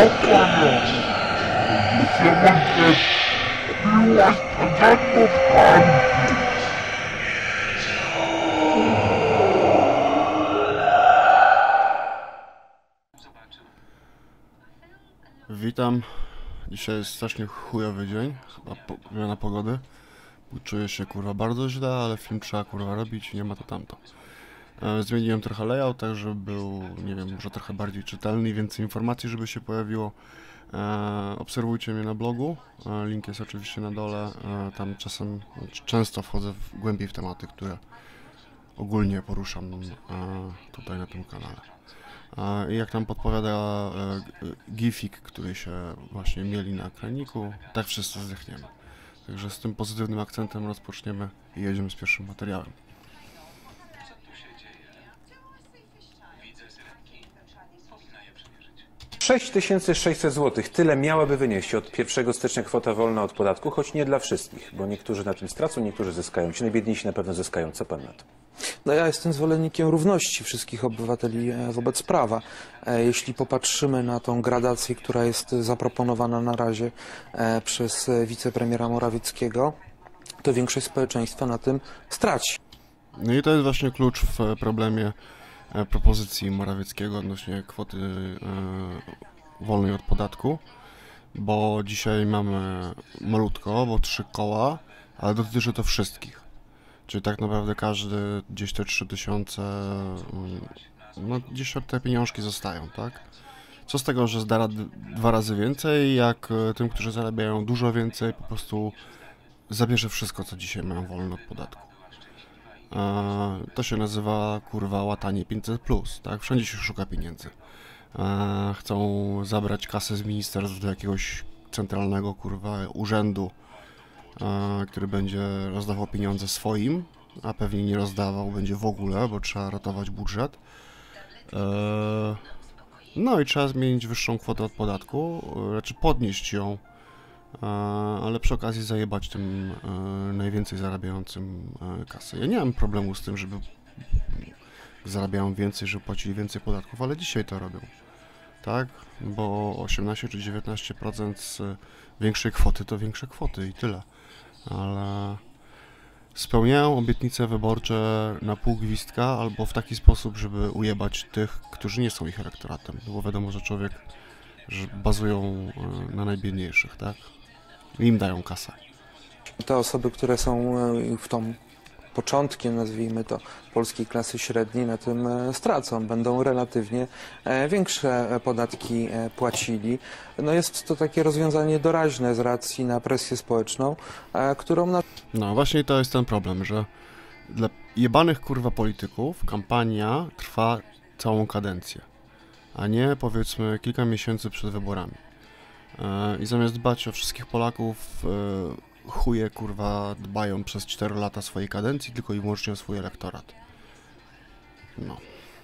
Witam. Dzisiaj jest strasznie chujowy dzień, chyba zmiana pogody. Czuję się kurwa bardzo źle, ale film trzeba kurwa robić i nie ma to tamto. Zmieniłem trochę layout, tak żeby był, nie wiem, może trochę bardziej czytelny i więcej informacji, żeby się pojawiło. Obserwujcie mnie na blogu, link jest oczywiście na dole. Tam czasem, często wchodzę głębiej w tematy, które ogólnie poruszam tutaj na tym kanale. I jak nam podpowiada gifik, który się właśnie mieli na ekraniku, tak wszyscy zdechniemy. Także z tym pozytywnym akcentem rozpoczniemy i jedziemy z pierwszym materiałem. $6600 zł. Tyle miałaby wynieść od 1 stycznia kwota wolna od podatku, choć nie dla wszystkich, bo niektórzy na tym stracą, niektórzy zyskają. Ci najbiedniejsi na pewno zyskają. Co pan na to? No ja jestem zwolennikiem równości wszystkich obywateli wobec prawa. Jeśli popatrzymy na tą gradację, która jest zaproponowana na razie przez wicepremiera Morawieckiego, to większość społeczeństwa na tym straci. No i to jest właśnie klucz w problemie propozycji Morawieckiego odnośnie kwoty wolnej od podatku, bo dzisiaj mamy malutko, bo 3 koła, ale dotyczy to wszystkich. Czyli tak naprawdę każdy gdzieś te 3000, no gdzieś te pieniążki zostają, tak? Co z tego, że zda 2 razy więcej, jak tym, którzy zarabiają dużo więcej, po prostu zabierze wszystko, co dzisiaj mają wolne od podatku. To się nazywa, kurwa, łatanie 500+, tak? Wszędzie się szuka pieniędzy. Chcą zabrać kasę z ministerstw do jakiegoś centralnego, kurwa, urzędu, który będzie rozdawał pieniądze swoim, a pewnie nie rozdawał będzie w ogóle, bo trzeba ratować budżet. No i trzeba zmienić wyższą kwotę od podatku, znaczy podnieść ją, ale przy okazji zajebać tym najwięcej zarabiającym kasę. Ja nie mam problemu z tym, żeby zarabiają więcej, żeby płacili więcej podatków, ale dzisiaj to robią, tak? Bo 18 czy 19% z większej kwoty to większe kwoty i tyle. Ale spełniają obietnice wyborcze na pół gwizdka albo w taki sposób, żeby ujebać tych, którzy nie są ich elektoratem. No bo wiadomo, że że bazują na najbiedniejszych, tak? I im dają kasę. Te osoby, które są w tą początkiem, nazwijmy to, polskiej klasy średniej, na tym stracą. Będą relatywnie większe podatki płacili. No jest to takie rozwiązanie doraźne z racji na presję społeczną, którą... No właśnie to jest ten problem, że dla jebanych kurwa polityków kampania trwa całą kadencję, a nie powiedzmy kilka miesięcy przed wyborami. I zamiast dbać o wszystkich Polaków, chuje kurwa dbają przez 4 lata swojej kadencji tylko i wyłącznie o swój elektorat. No.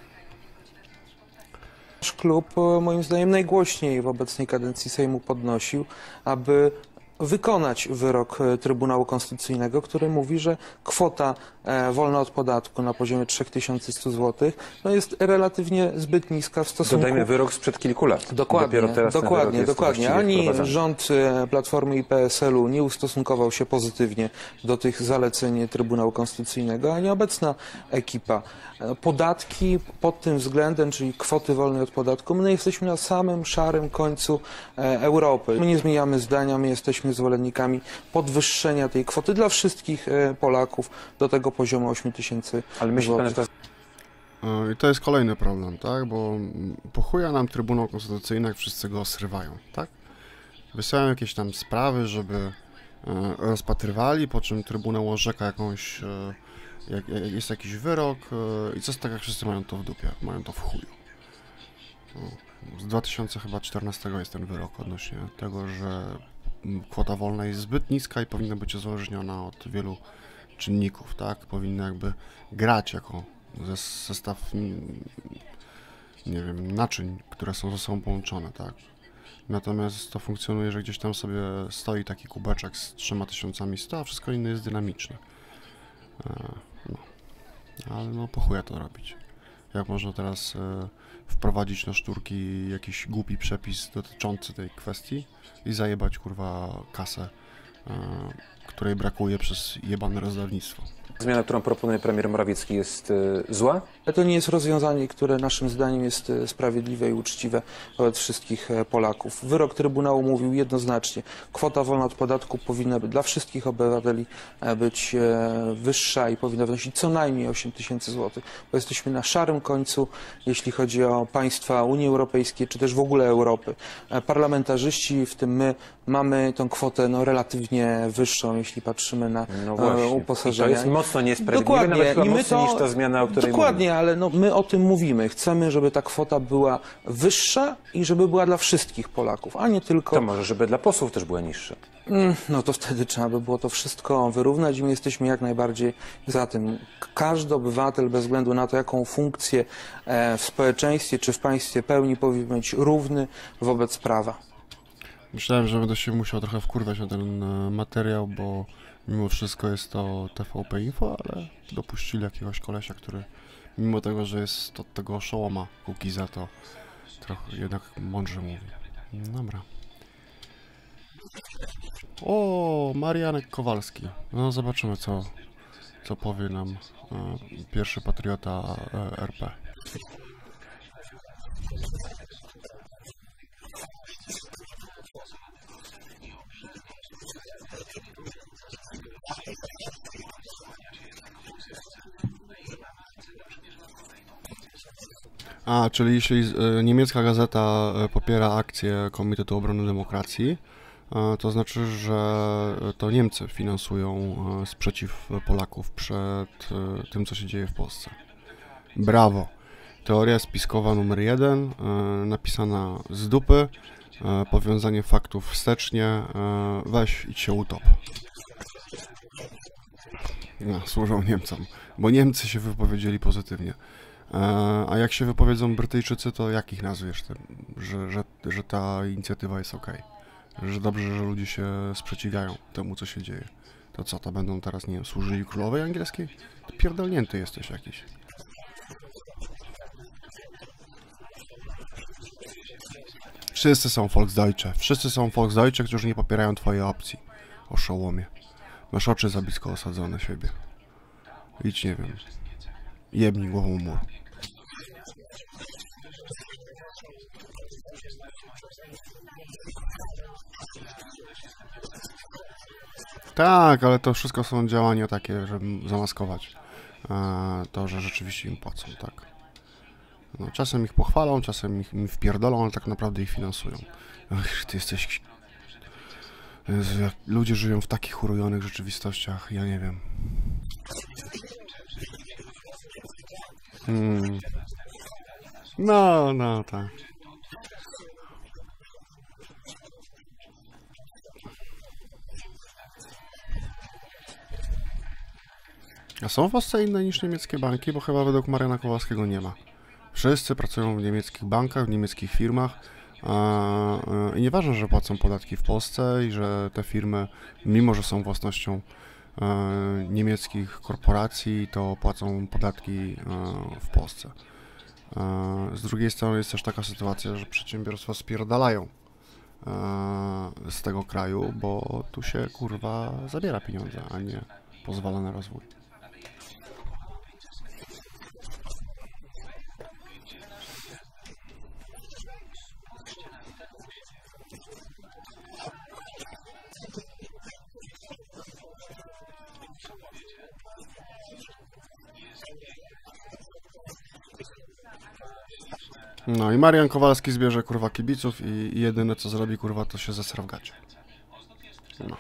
Nasz klub, moim zdaniem, najgłośniej w obecnej kadencji Sejmu podnosił, aby wykonać wyrok Trybunału Konstytucyjnego, który mówi, że kwota wolna od podatku na poziomie 3100 zł no jest relatywnie zbyt niska w stosunku... Dodajmy wyrok sprzed kilku lat. Dokładnie, dokładnie. Ani rząd Platformy i PSL-u nie ustosunkował się pozytywnie do tych zaleceń Trybunału Konstytucyjnego, ani obecna ekipa. Podatki pod tym względem, czyli kwoty wolne od podatku, my jesteśmy na samym szarym końcu Europy. My nie zmieniamy zdania, my jesteśmy zwolennikami podwyższenia tej kwoty dla wszystkich Polaków do tego poziomu 8000 Ale myśli pan, że to... I to jest kolejny problem, tak? Bo po chuja nam Trybunał Konstytucyjny, jak wszyscy go osrywają, tak? Wysyłają jakieś tam sprawy, żeby rozpatrywali, po czym Trybunał orzeka jakąś... jest jakiś wyrok i co z tego, jak wszyscy mają to w dupie, mają to w chuju. Z 2014 jest ten wyrok odnośnie tego, że kwota wolna jest zbyt niska i powinna być uzależniona od wielu czynników, tak? Powinna jakby grać jako zestaw, nie wiem, naczyń, które są ze sobą połączone, tak? Natomiast to funkcjonuje, że gdzieś tam sobie stoi taki kubeczek z 3100, a wszystko inne jest dynamiczne. No. Ale no po chuja to robić. jak można teraz wprowadzić na szturki jakiś głupi przepis dotyczący tej kwestii i zajebać, kurwa, kasę, której brakuje przez jebane rozdawnictwo. Zmiana, którą proponuje premier Morawiecki, jest zła? To nie jest rozwiązanie, które naszym zdaniem jest sprawiedliwe i uczciwe wobec wszystkich Polaków. Wyrok Trybunału mówił jednoznacznie, kwota wolna od podatku powinna dla wszystkich obywateli być wyższa i powinna wynosić co najmniej 8 tysięcy złotych, bo jesteśmy na szarym końcu, jeśli chodzi o państwa Unii Europejskiej, czy też w ogóle Europy. Parlamentarzyści, w tym my, mamy tą kwotę relatywnie wyższą, jeśli patrzymy na uposażenia. I to jest mocno niesprawiedliwe, nawet chyba mocniej niż ta zmiana, o której Dokładnie, ale my o tym mówimy. Chcemy, żeby ta kwota była wyższa i żeby była dla wszystkich Polaków, a nie tylko... To może, żeby dla posłów też była niższa. No to wtedy trzeba by było to wszystko wyrównać i my jesteśmy jak najbardziej za tym. Każdy obywatel, bez względu na to, jaką funkcję w społeczeństwie czy w państwie pełni, powinien być równy wobec prawa. Myślałem, że będę się musiał trochę wkurwać na ten materiał, bo mimo wszystko jest to TVP Info, ale dopuścili jakiegoś kolesia, który mimo tego, że jest od tego oszołoma Kukiza, to trochę jednak mądrze mówi. Dobra. O, Marianek Kowalski. No zobaczymy, co powie nam pierwszy patriota RP. Czyli jeśli niemiecka gazeta popiera akcję Komitetu Obrony Demokracji, to znaczy, że to Niemcy finansują sprzeciw Polaków przed tym, co się dzieje w Polsce. Brawo! Teoria spiskowa numer 1, napisana z dupy, powiązanie faktów wstecznie, weź idź się utop. No, służą Niemcom, bo Niemcy się wypowiedzieli pozytywnie. A jak się wypowiedzą Brytyjczycy, to jak ich nazwiesz, że ta inicjatywa jest ok? Że dobrze, że ludzie się sprzeciwiają temu, co się dzieje. To co, to będą teraz, nie wiem, służyli królowej angielskiej? To pierdolnięty jesteś jakiś. Wszyscy są Volksdeutsche, którzy nie popierają twojej opcji. Oszołomie. Masz oczy za blisko osadzone siebie. Idź, nie wiem, jebnij głową mur. Tak, ale to wszystko są działania takie, żeby zamaskować to, że rzeczywiście im płacą, tak. No, czasem ich pochwalą, czasem im wpierdolą, ale tak naprawdę ich finansują. Ach, ty jesteś... Jezu, jak ludzie żyją w takich urojonych rzeczywistościach, ja nie wiem. No, tak. A są w Polsce inne niż niemieckie banki? Bo chyba według Mariana Kowalskiego nie ma. Wszyscy pracują w niemieckich bankach, w niemieckich firmach i nieważne, że płacą podatki w Polsce i że te firmy, mimo że są własnością niemieckich korporacji, to płacą podatki w Polsce. Z drugiej strony jest też taka sytuacja, że przedsiębiorstwa spierdalają z tego kraju, bo tu się kurwa zabiera pieniądze, a nie pozwala na rozwój. No i Marian Kowalski zbierze kurwa kibiców i jedyne co zrobi kurwa to się zesra w gacie. No.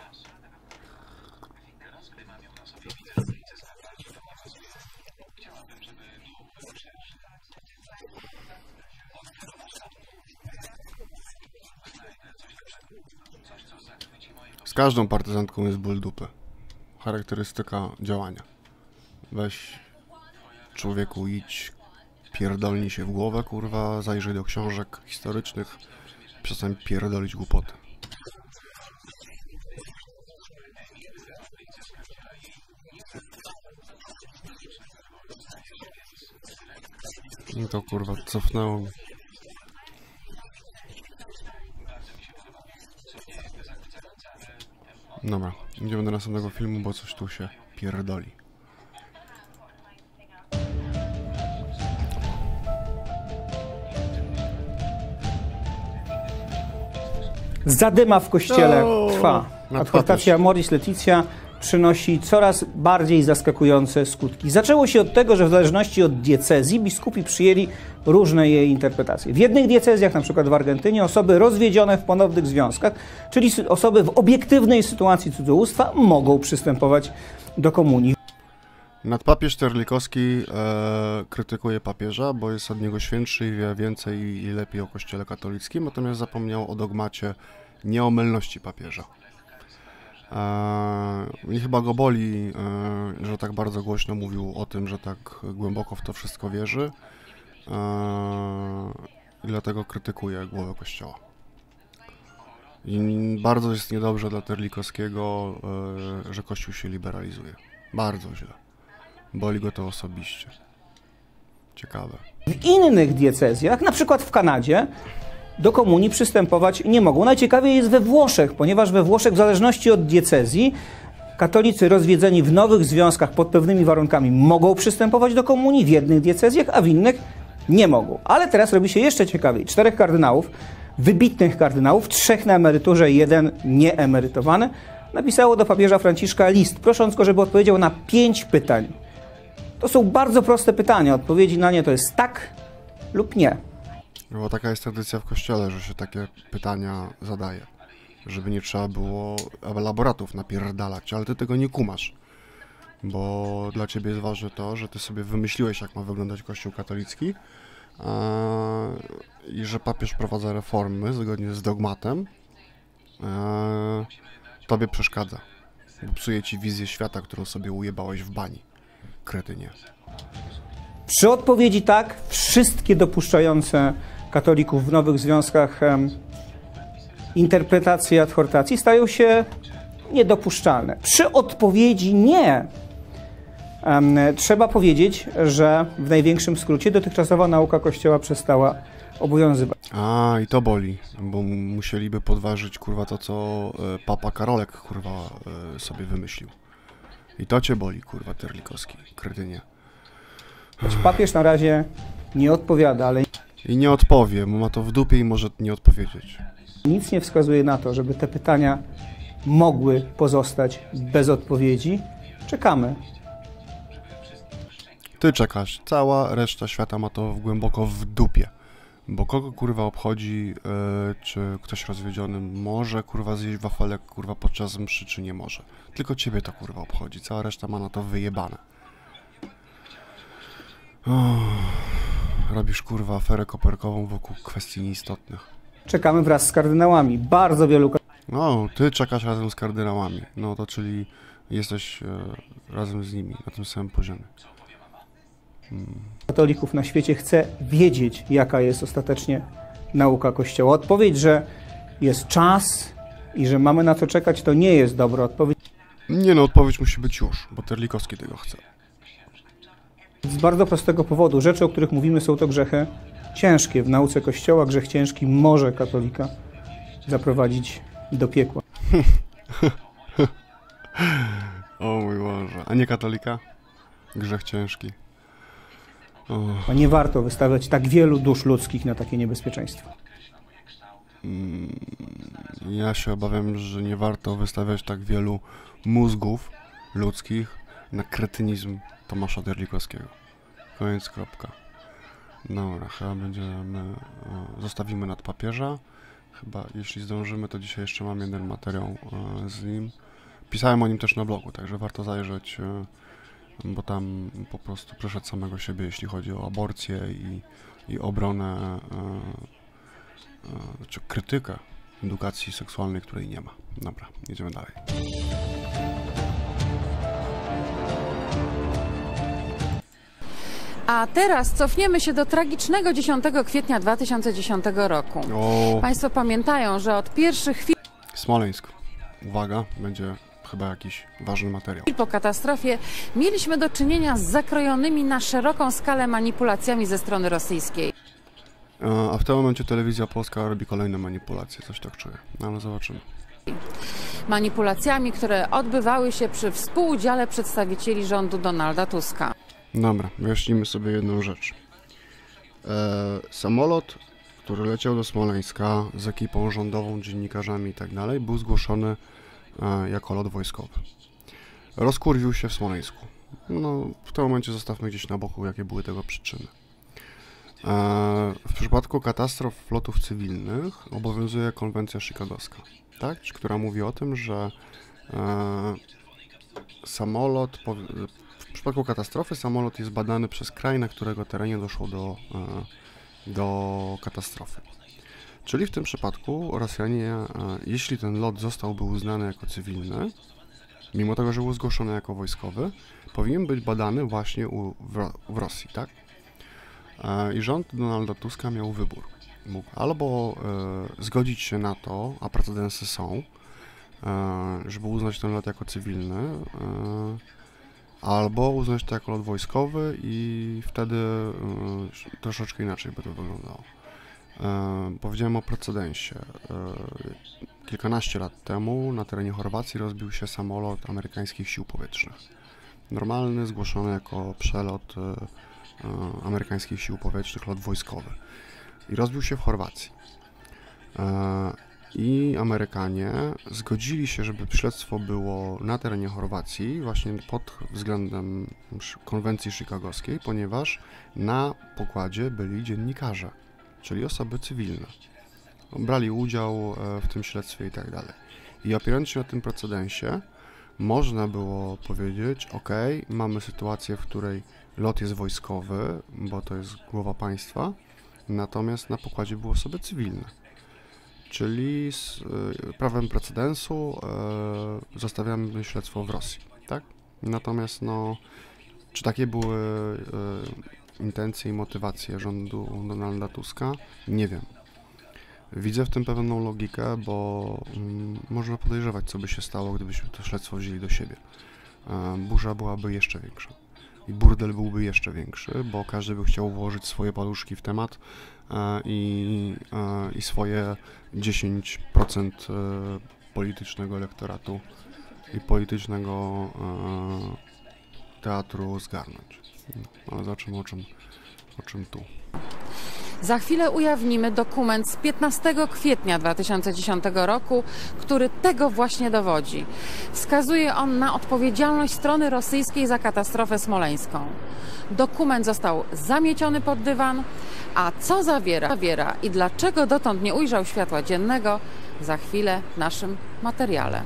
Z każdą partyzantką jest ból dupy. Charakterystyka działania. Weź człowieku, idź, pierdolnij się w głowę, kurwa, zajrzyj do książek historycznych, przestań pierdolić głupoty. I to kurwa cofnęło mi. Dobra, idziemy do następnego filmu, bo coś tu się pierdoli. Zadyma w kościele trwa. Adhortacja Amoris Laetitia przynosi coraz bardziej zaskakujące skutki. Zaczęło się od tego, że w zależności od diecezji biskupi przyjęli różne jej interpretacje. W jednych diecezjach, na przykład w Argentynie, osoby rozwiedzione w ponownych związkach, czyli osoby w obiektywnej sytuacji cudzołóstwa, mogą przystępować do komunii. Nadpapież Terlikowski krytykuje papieża, bo jest od niego świętszy i wie więcej i lepiej o Kościele katolickim, natomiast zapomniał o dogmacie nieomylności papieża. I chyba go boli, że tak bardzo głośno mówił o tym, że tak głęboko w to wszystko wierzy i dlatego krytykuje głowę Kościoła. I bardzo jest niedobrze dla Terlikowskiego, że Kościół się liberalizuje. Bardzo źle. Boli go to osobiście. Ciekawe. W innych diecezjach, na przykład w Kanadzie, do komunii przystępować nie mogą. Najciekawiej jest we Włoszech, ponieważ we Włoszech w zależności od diecezji katolicy rozwiedzeni w nowych związkach pod pewnymi warunkami mogą przystępować do komunii w jednych diecezjach, a w innych nie mogą. Ale teraz robi się jeszcze ciekawiej. 4 kardynałów, wybitnych kardynałów, 3 na emeryturze i 1 nieemerytowany, napisało do papieża Franciszka list, prosząc go, żeby odpowiedział na 5 pytań. To są bardzo proste pytania. Odpowiedzi na nie to jest tak lub nie. Bo taka jest tradycja w Kościele, że się takie pytania zadaje. Żeby nie trzeba było elaboratów napierdalać, ale ty tego nie kumasz. Bo dla ciebie jest ważne to, że ty sobie wymyśliłeś, jak ma wyglądać Kościół katolicki i że papież wprowadza reformy zgodnie z dogmatem. Tobie przeszkadza. Bo psuje ci wizję świata, którą sobie ujebałeś w bani. Kretynie. Przy odpowiedzi tak, wszystkie dopuszczające katolików w nowych związkach interpretacje adhortacji stają się niedopuszczalne. Przy odpowiedzi nie, trzeba powiedzieć, że w największym skrócie dotychczasowa nauka Kościoła przestała obowiązywać. A, i to boli, bo musieliby podważyć, kurwa, to, co papa Karolek, kurwa, sobie wymyślił. I to cię boli, kurwa, Terlikowski, kretynie. Choć papież na razie nie odpowiada, ale... I nie odpowie, bo ma to w dupie i może nie odpowiedzieć. Nic nie wskazuje na to, żeby te pytania mogły pozostać bez odpowiedzi. Czekamy. Ty czekasz, cała reszta świata ma to głęboko w dupie. Bo kogo, kurwa, obchodzi, czy ktoś rozwiedziony może, kurwa, zjeść wafelek, kurwa, podczas mszy, czy nie może. Tylko ciebie to, kurwa, obchodzi. Cała reszta ma na to wyjebane. Robisz, kurwa, aferę koperkową wokół kwestii nieistotnych. Czekamy wraz z kardynałami. Bardzo wielu... No, ty czekasz razem z kardynałami. No to czyli jesteś razem z nimi, na tym samym poziomie. Katolików na świecie chce wiedzieć, jaka jest ostatecznie nauka Kościoła. Odpowiedź, że jest czas i że mamy na to czekać, to nie jest dobra odpowiedź. Nie no, odpowiedź musi być już, bo Terlikowski tego chce. Z bardzo prostego powodu. Rzeczy, o których mówimy, są to grzechy ciężkie. W nauce Kościoła grzech ciężki może katolika zaprowadzić do piekła. O mój Boże. A nie katolika? Grzech ciężki. A nie warto wystawiać tak wielu dusz ludzkich na takie niebezpieczeństwo. Ja się obawiam, że nie warto wystawiać tak wielu mózgów ludzkich na kretynizm Tomasza Terlikowskiego. Koniec, kropka. Dobra, chyba będziemy... Zostawimy nadpapieża. Chyba, jeśli zdążymy, to dzisiaj jeszcze mam jeden materiał z nim. Pisałem o nim też na blogu, także warto zajrzeć, bo tam po prostu przeszedł samego siebie, jeśli chodzi o aborcję i obronę, czy krytykę edukacji seksualnej, której nie ma. Dobra, jedziemy dalej. A teraz cofniemy się do tragicznego 10 kwietnia 2010 roku. Państwo pamiętają, że od pierwszych chwil... Smoleńsk. Uwaga, będzie chyba jakiś ważny materiał. Po katastrofie mieliśmy do czynienia z zakrojonymi na szeroką skalę manipulacjami ze strony rosyjskiej. A w tym momencie telewizja polska robi kolejne manipulacje, coś tak czuję, no, ale zobaczymy. Manipulacjami, które odbywały się przy współudziale przedstawicieli rządu Donalda Tuska. Dobra, wyjaśnijmy sobie jedną rzecz. Samolot, który leciał do Smoleńska z ekipą rządową, dziennikarzami i tak dalej, był zgłoszony jako lot wojskowy. Rozkurwił się w Smoleńsku. No, w tym momencie zostawmy gdzieś na boku, jakie były tego przyczyny. W przypadku katastrof lotów cywilnych obowiązuje konwencja chicagowska, tak? Która mówi o tym, że w przypadku katastrofy samolot jest badany przez kraj, na którego terenie doszło do katastrofy. Czyli w tym przypadku Rosjanie, jeśli ten lot zostałby uznany jako cywilny, mimo tego, że był zgłoszony jako wojskowy, powinien być badany właśnie w Rosji, tak? I rząd Donalda Tuska miał wybór. Mógł albo zgodzić się na to, a precedensy są, żeby uznać ten lot jako cywilny, albo uznać to jako lot wojskowy i wtedy troszeczkę inaczej by to wyglądało. Powiedziałem o precedensie. Kilkanaście lat temu na terenie Chorwacji rozbił się samolot amerykańskich sił powietrznych. Normalny, zgłoszony jako przelot amerykańskich sił powietrznych, lot wojskowy. I rozbił się w Chorwacji. I Amerykanie zgodzili się, żeby śledztwo było na terenie Chorwacji właśnie pod względem konwencji chicagowskiej, ponieważ na pokładzie byli dziennikarze, czyli osoby cywilne. Brali udział w tym śledztwie i tak dalej. I opierając się na tym precedensie, można było powiedzieć, ok, mamy sytuację, w której lot jest wojskowy, bo to jest głowa państwa, natomiast na pokładzie były osoby cywilne. Czyli z prawem precedensu zostawiamy śledztwo w Rosji, tak? Natomiast no, czy takie były intencje i motywacje rządu Donalda Tuska? Nie wiem. Widzę w tym pewną logikę, bo można podejrzewać, co by się stało, gdybyśmy to śledztwo wzięli do siebie. Burza byłaby jeszcze większa. I burdel byłby jeszcze większy, bo każdy by chciał włożyć swoje paluszki w temat i swoje 10% politycznego elektoratu i politycznego teatru zgarnąć. Ale zobaczymy o czym tu. Za chwilę ujawnimy dokument z 15 kwietnia 2010 roku, który tego właśnie dowodzi. Wskazuje on na odpowiedzialność strony rosyjskiej za katastrofę smoleńską. Dokument został zamieciony pod dywan, a co zawiera i dlaczego dotąd nie ujrzał światła dziennego, za chwilę w naszym materiale.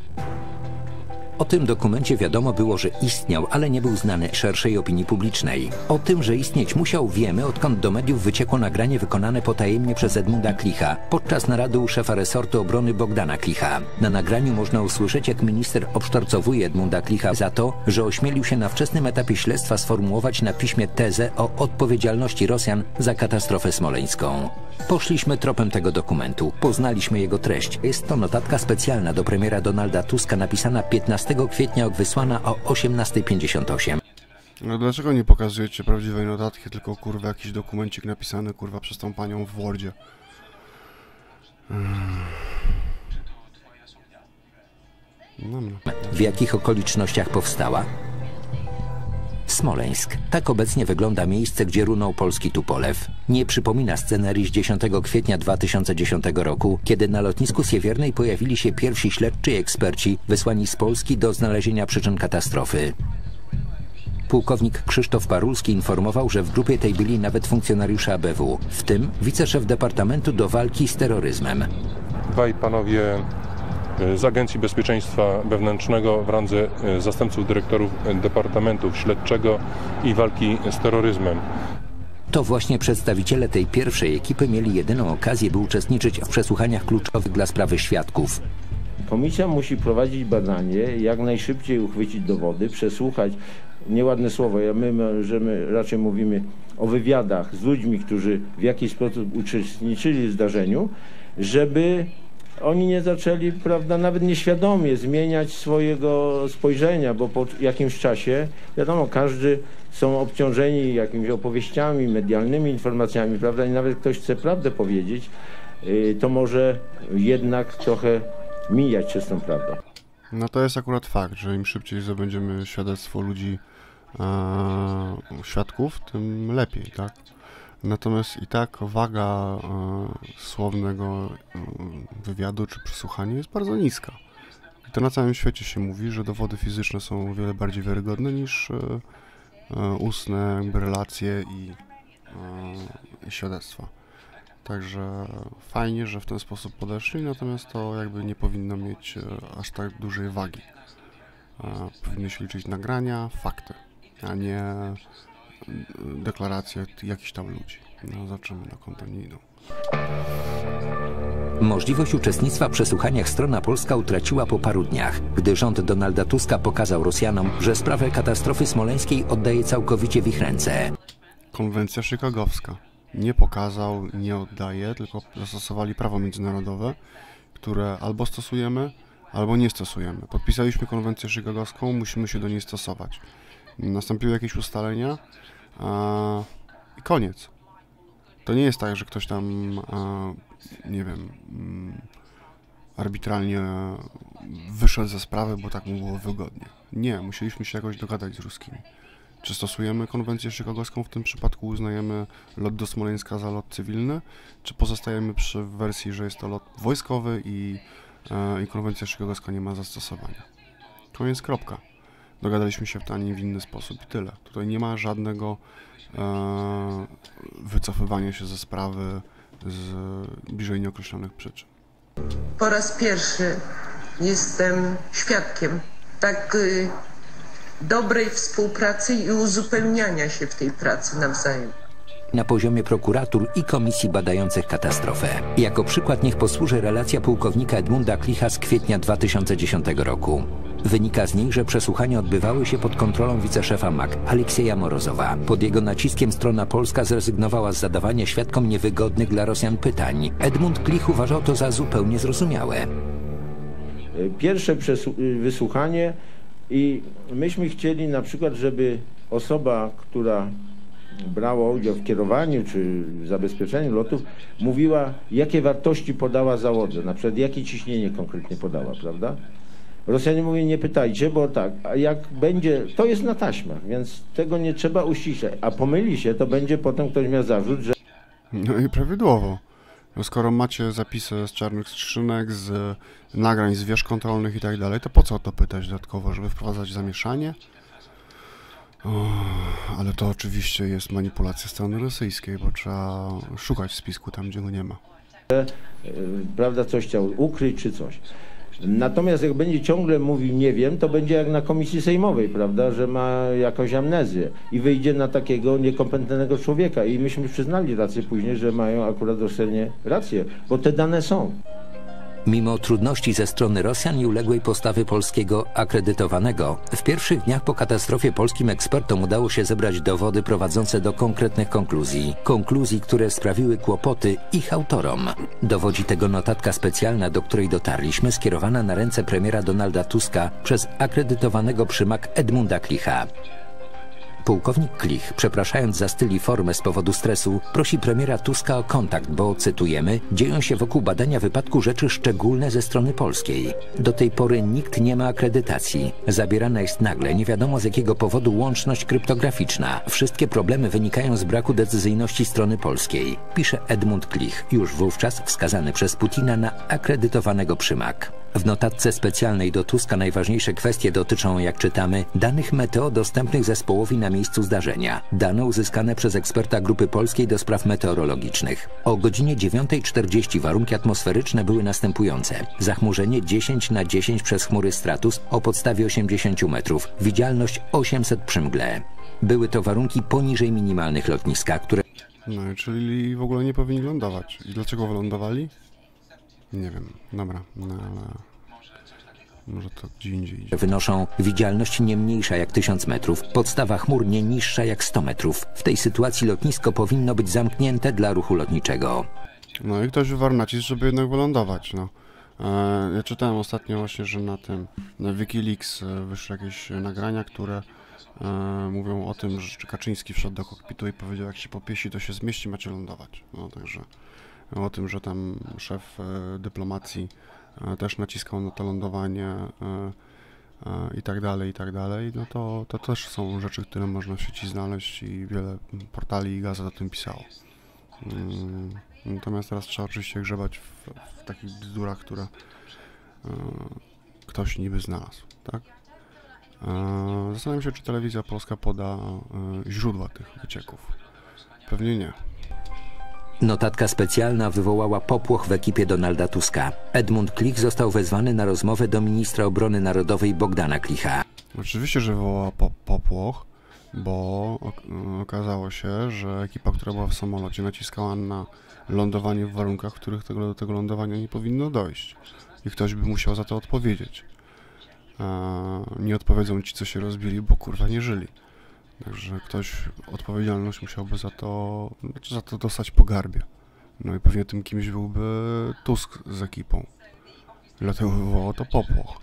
O tym dokumencie wiadomo było, że istniał, ale nie był znany szerszej opinii publicznej. O tym, że istnieć musiał, wiemy, odkąd do mediów wyciekło nagranie wykonane potajemnie przez Edmunda Klicha podczas narady u szefa resortu obrony Bogdana Klicha. Na nagraniu można usłyszeć, jak minister obsztorcowuje Edmunda Klicha za to, że ośmielił się na wczesnym etapie śledztwa sformułować na piśmie tezę o odpowiedzialności Rosjan za katastrofę smoleńską. Poszliśmy tropem tego dokumentu, poznaliśmy jego treść. Jest to notatka specjalna do premiera Donalda Tuska, napisana 15 kwietnia, wysłana o 18:58. No dlaczego nie pokazujecie prawdziwej notatki, tylko kurwa jakiś dokumencik napisany kurwa przez tą panią w Wordzie? W jakich okolicznościach powstała? Smoleńsk. Tak obecnie wygląda miejsce, gdzie runął polski Tupolew. Nie przypomina scenarii z 10 kwietnia 2010 roku, kiedy na lotnisku Siewiernej pojawili się pierwsi śledczy i eksperci wysłani z Polski do znalezienia przyczyn katastrofy. Pułkownik Krzysztof Parulski informował, że w grupie tej byli nawet funkcjonariusze ABW, w tym wiceszef Departamentu do Walki z Terroryzmem. Dwaj panowie z Agencji Bezpieczeństwa Wewnętrznego w randze zastępców dyrektorów Departamentu Śledczego i Walki z Terroryzmem. To właśnie przedstawiciele tej pierwszej ekipy mieli jedyną okazję, by uczestniczyć w przesłuchaniach kluczowych dla sprawy świadków. Komisja musi prowadzić badanie, jak najszybciej uchwycić dowody, przesłuchać, nieładne słowo, my raczej mówimy o wywiadach z ludźmi, którzy w jakiś sposób uczestniczyli w zdarzeniu, żeby oni nie zaczęli, prawda, nawet nieświadomie zmieniać swojego spojrzenia, bo po jakimś czasie, wiadomo, każdy są obciążeni jakimiś opowieściami, medialnymi informacjami, prawda, i nawet ktoś chce prawdę powiedzieć, to może jednak trochę mijać się z tą prawdą. No to jest akurat fakt, że im szybciej zdobędziemy świadectwo ludzi, świadków, tym lepiej, tak? Natomiast i tak waga słownego wywiadu czy przesłuchania jest bardzo niska. I to na całym świecie się mówi, że dowody fizyczne są o wiele bardziej wiarygodne niż ustne jakby relacje i świadectwa. Także fajnie, że w ten sposób podeszli, natomiast to jakby nie powinno mieć aż tak dużej wagi. Powinny się liczyć nagrania, fakty, a nie deklaracje jakichś tam ludzi. No, zobaczymy, dokąd oni idą. Możliwość uczestnictwa w przesłuchaniach strona polska utraciła po paru dniach, gdy rząd Donalda Tuska pokazał Rosjanom, że sprawę katastrofy smoleńskiej oddaje całkowicie w ich ręce. Konwencja chicagowska. Nie pokazał, nie oddaje, tylko zastosowali prawo międzynarodowe, które albo stosujemy, albo nie stosujemy. Podpisaliśmy konwencję chicagowską, musimy się do niej stosować. Nastąpiły jakieś ustalenia i koniec. To nie jest tak, że ktoś tam, nie wiem, arbitralnie wyszedł ze sprawy, bo tak mu było wygodnie. Nie, musieliśmy się jakoś dogadać z ruskimi. Czy stosujemy konwencję chicagowską, w tym przypadku uznajemy lot do Smoleńska za lot cywilny, czy pozostajemy przy wersji, że jest to lot wojskowy i konwencja chicagowska nie ma zastosowania. Koniec, kropka. Dogadaliśmy się w ten, a nie w inny sposób i tyle. Tutaj nie ma żadnego wycofywania się ze sprawy z bliżej nieokreślonych przyczyn. Po raz pierwszy jestem świadkiem tak dobrej współpracy i uzupełniania się w tej pracy nawzajem. Na poziomie prokuratur i komisji badających katastrofę. Jako przykład niech posłuży relacja pułkownika Edmunda Klicha z kwietnia 2010 roku. Wynika z niej, że przesłuchania odbywały się pod kontrolą wiceszefa MAK Aleksieja Morozowa. Pod jego naciskiem strona polska zrezygnowała z zadawania świadkom niewygodnych dla Rosjan pytań. Edmund Klich uważał to za zupełnie zrozumiałe. Pierwsze wysłuchanie i myśmy chcieli na przykład, żeby osoba, która brała udział w kierowaniu czy w zabezpieczeniu lotów, mówiła, jakie wartości podała załodze, na przykład jakie ciśnienie konkretnie podała, prawda? Rosjanie mówią, nie pytajcie, bo tak, a jak będzie, to jest na taśmach, więc tego nie trzeba uściślać, a pomyli się, to będzie potem ktoś miał zarzut, że... No i prawidłowo. No skoro macie zapisy z czarnych skrzynek, z nagrań z wież kontrolnych i tak dalej, to po co o to pytać dodatkowo, żeby wprowadzać zamieszanie? Ale to oczywiście jest manipulacja strony rosyjskiej, bo trzeba szukać w spisku tam, gdzie go nie ma. Prawda, coś chciał ukryć czy coś. Natomiast jak będzie ciągle mówił nie wiem, to będzie jak na komisji sejmowej, prawda, że ma jakąś amnezję i wyjdzie na takiego niekompetentnego człowieka. I myśmy przyznali rację później, że mają akurat Rosjanie rację, bo te dane są. Mimo trudności ze strony Rosjan i uległej postawy polskiego akredytowanego, w pierwszych dniach po katastrofie polskim ekspertom udało się zebrać dowody prowadzące do konkretnych konkluzji. Konkluzji, które sprawiły kłopoty ich autorom. Dowodzi tego notatka specjalna, do której dotarliśmy, skierowana na ręce premiera Donalda Tuska przez akredytowanego przy MAK Edmunda Klicha. Pułkownik Klich, przepraszając za styl i formę z powodu stresu, prosi premiera Tuska o kontakt, bo, cytujemy, dzieją się wokół badania wypadku rzeczy szczególne ze strony polskiej. Do tej pory nikt nie ma akredytacji. Zabierana jest nagle, nie wiadomo z jakiego powodu, łączność kryptograficzna. Wszystkie problemy wynikają z braku decyzyjności strony polskiej, pisze Edmund Klich, już wówczas wskazany przez Putina na akredytowanego przy MAK. W notatce specjalnej do Tuska najważniejsze kwestie dotyczą, jak czytamy, danych meteo dostępnych zespołowi na miejscu zdarzenia. Dane uzyskane przez eksperta Grupy Polskiej do spraw meteorologicznych. O godzinie 9:40 warunki atmosferyczne były następujące. Zachmurzenie 10×10 przez chmury stratus o podstawie 80 metrów. Widzialność 800 przy mgle. Były to warunki poniżej minimalnych lotniska, które... No, czyli w ogóle nie powinni lądować. I dlaczego wylądowali? Nie wiem, dobra, no ale może to gdzie indziej idzie. Wynoszą widzialność nie mniejsza jak 1000 metrów, podstawa chmur nie niższa jak 100 metrów. W tej sytuacji lotnisko powinno być zamknięte dla ruchu lotniczego. No i ktoś wywarł nacisk, żeby jednak wylądować, no. Ja czytałem ostatnio właśnie, że na Wikileaks wyszły jakieś nagrania, które mówią o tym, że Kaczyński wszedł do kokpitu i powiedział, jak się popiesi, to się zmieści, macie lądować. No, także o tym, że tam szef dyplomacji też naciskał na to lądowanie i tak dalej, no to też są rzeczy, które można w sieci znaleźć i wiele portali i gazet o tym pisało. Natomiast teraz trzeba oczywiście grzebać w takich bzdurach, które ktoś niby znalazł, tak? Zastanawiam się, czy telewizja polska poda źródła tych wycieków. Pewnie nie. Notatka specjalna wywołała popłoch w ekipie Donalda Tuska. Edmund Klich został wezwany na rozmowę do ministra obrony narodowej Bogdana Klicha. Oczywiście, że wywołała popłoch, bo okazało się, że ekipa, która była w samolocie, naciskała na lądowanie w warunkach, w których do tego lądowania nie powinno dojść. I ktoś by musiał za to odpowiedzieć. Nie odpowiedzą ci, co się rozbili, bo kurwa nie żyli. Także ktoś odpowiedzialność musiałby za to dostać po garbie. No i pewnie tym kimś byłby Tusk z ekipą. Dlatego wywołało to popłoch.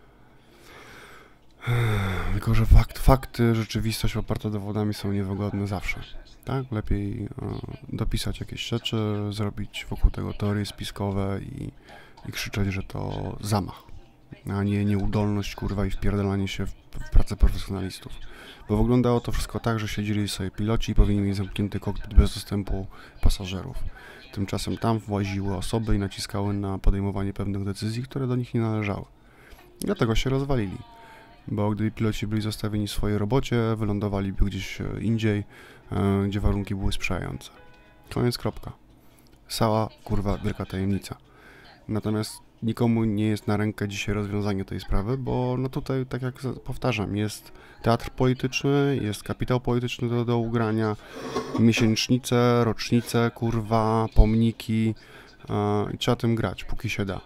Tylko że fakty, rzeczywistość oparte dowodami są niewygodne zawsze. Tak? Lepiej dopisać jakieś rzeczy, zrobić wokół tego teorie spiskowe i krzyczeć, że to zamach, a nie nieudolność, kurwa, i wpierdalanie się w pracę profesjonalistów. Bo wyglądało to wszystko tak, że siedzieli sobie piloci i powinni mieć zamknięty kokpit bez dostępu pasażerów. Tymczasem tam właziły osoby i naciskały na podejmowanie pewnych decyzji, które do nich nie należały. I dlatego się rozwalili. Bo gdyby piloci byli zostawieni w swojej robocie, wylądowaliby gdzieś indziej, gdzie warunki były sprzyjające. Koniec, kropka. Cała, kurwa, wielka tajemnica. Natomiast nikomu nie jest na rękę dzisiaj rozwiązanie tej sprawy, bo no tutaj, tak jak powtarzam, jest teatr polityczny, jest kapitał polityczny do ugrania, miesięcznice, rocznice, kurwa, pomniki i trzeba tym grać, póki się da.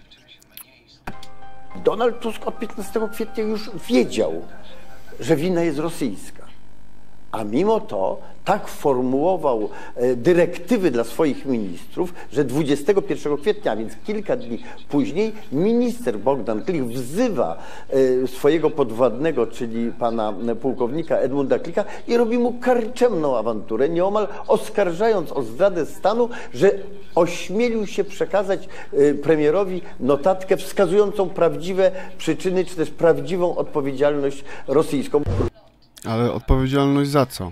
Donald Tusk od 15 kwietnia już wiedział, że wina jest rosyjska. A mimo to tak formułował dyrektywy dla swoich ministrów, że 21 kwietnia, a więc kilka dni później, minister Bogdan Klich wzywa swojego podwładnego, czyli pana pułkownika Edmunda Klicha i robi mu karczemną awanturę, nieomal oskarżając o zdradę stanu, że ośmielił się przekazać premierowi notatkę wskazującą prawdziwe przyczyny, czy też prawdziwą odpowiedzialność rosyjską. Ale odpowiedzialność za co?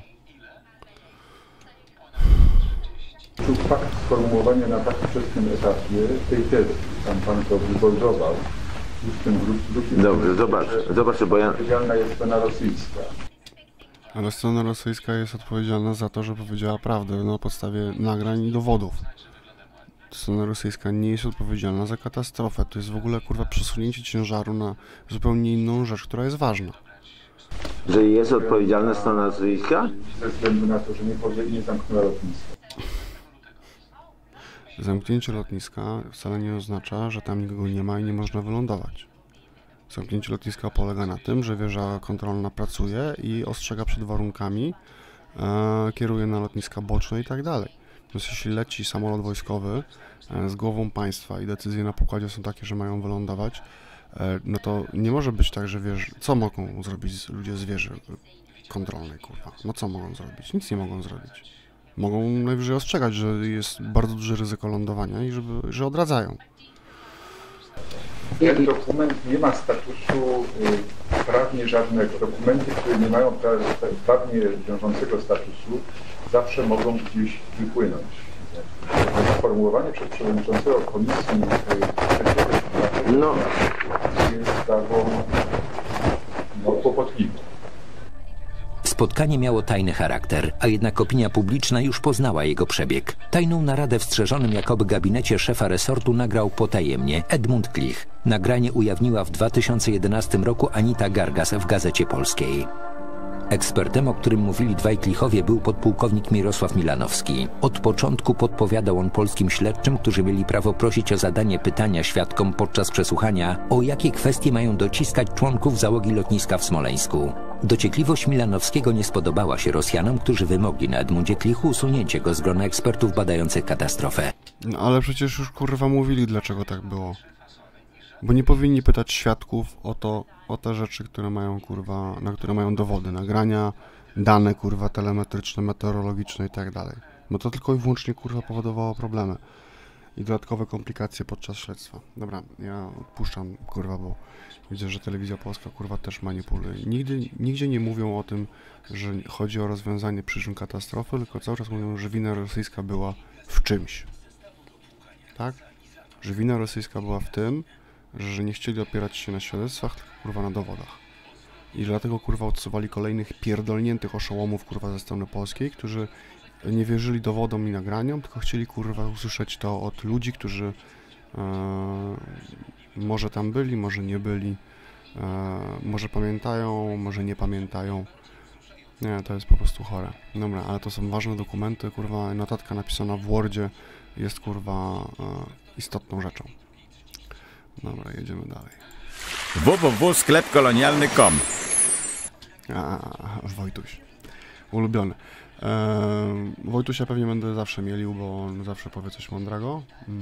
Fakt sformułowania na tak wczesnym etapie tej tezy, tam pan to wybordował, w tym grupie. Dobrze, zobaczę, bo ja... Odpowiedzialna jest strona rosyjska. Ale strona rosyjska jest odpowiedzialna za to, że powiedziała prawdę na podstawie nagrań i dowodów. Strona rosyjska nie jest odpowiedzialna za katastrofę. To jest w ogóle, kurwa, przesunięcie ciężaru na zupełnie inną rzecz, która jest ważna. Że jest odpowiedzialna strona rosyjska? Ze względu na to, że nie zamknęła lotniska. Zamknięcie lotniska wcale nie oznacza, że tam nikogo nie ma i nie można wylądować. Zamknięcie lotniska polega na tym, że wieża kontrolna pracuje i ostrzega przed warunkami, kieruje na lotniska boczne i tak dalej. Więc jeśli leci samolot wojskowy z głową państwa i decyzje na pokładzie są takie, że mają wylądować, no to nie może być tak, że co mogą zrobić ludzie z wieży kontrolnej, kurwa? No co mogą zrobić? Nic nie mogą zrobić. Mogą najwyżej ostrzegać, że jest bardzo duże ryzyko lądowania i że odradzają. Ten dokument nie ma statusu prawnie żadnego. Dokumenty, które nie mają prawnie wiążącego statusu, zawsze mogą gdzieś wypłynąć. Sformułowanie przez przewodniczącego komisji jest sprawą kłopotliwą. Spotkanie miało tajny charakter, a jednak opinia publiczna już poznała jego przebieg. Tajną naradę w strzeżonym jakoby gabinecie szefa resortu nagrał potajemnie Edmund Klich. Nagranie ujawniła w 2011 roku Anita Gargas w Gazecie Polskiej. Ekspertem, o którym mówili dwaj Klichowie, był podpułkownik Mirosław Milanowski. Od początku podpowiadał on polskim śledczym, którzy mieli prawo prosić o zadanie pytania świadkom podczas przesłuchania, o jakie kwestie mają dociskać członków załogi lotniska w Smoleńsku. Dociekliwość Milanowskiego nie spodobała się Rosjanom, którzy wymogli na Edmundzie Klichu usunięcie go z grona ekspertów badających katastrofę. No ale przecież już kurwa mówili, dlaczego tak było. Bo nie powinni pytać świadków o te rzeczy, które mają kurwa, na które mają dowody, nagrania, dane kurwa telemetryczne, meteorologiczne i tak dalej. Bo to tylko i wyłącznie kurwa powodowało problemy i dodatkowe komplikacje podczas śledztwa. Dobra, ja odpuszczam kurwa, bo widzę, że Telewizja Polska kurwa też manipuluje. Nigdzie nie mówią o tym, że chodzi o rozwiązanie przyczyn katastrofy, tylko cały czas mówią, że wina rosyjska była w czymś. Tak? Że wina rosyjska była w tym, że nie chcieli opierać się na świadectwach, tylko kurwa na dowodach. I dlatego kurwa odsuwali kolejnych pierdolniętych oszołomów kurwa ze strony polskiej, którzy nie wierzyli dowodom i nagraniom, tylko chcieli kurwa usłyszeć to od ludzi, którzy może tam byli, może nie byli, może pamiętają, może nie pamiętają. Nie, to jest po prostu chore. Dobra, ale to są ważne dokumenty, kurwa, notatka napisana w Wordzie jest kurwa istotną rzeczą. Dobra, jedziemy dalej. www.sklepkolonialny.com. Wojtuś. Ulubiony. Wojtusia pewnie będę zawsze mielił, bo on zawsze powie coś mądrego.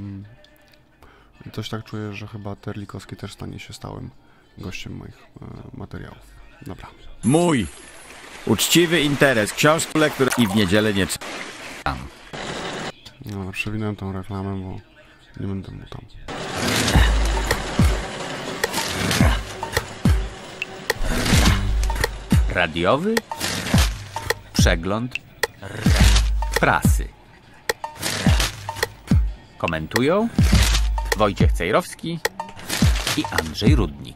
I coś tak czuję, że chyba Terlikowski też stanie się stałym gościem moich materiałów. Dobra. Mój uczciwy interes. Książki, lektury i w niedzielę nie czytam. No, przewinąłem tą reklamę, bo nie będę mu tam. Radiowy przegląd prasy. Komentują Wojciech Cejrowski i Andrzej Rudnik.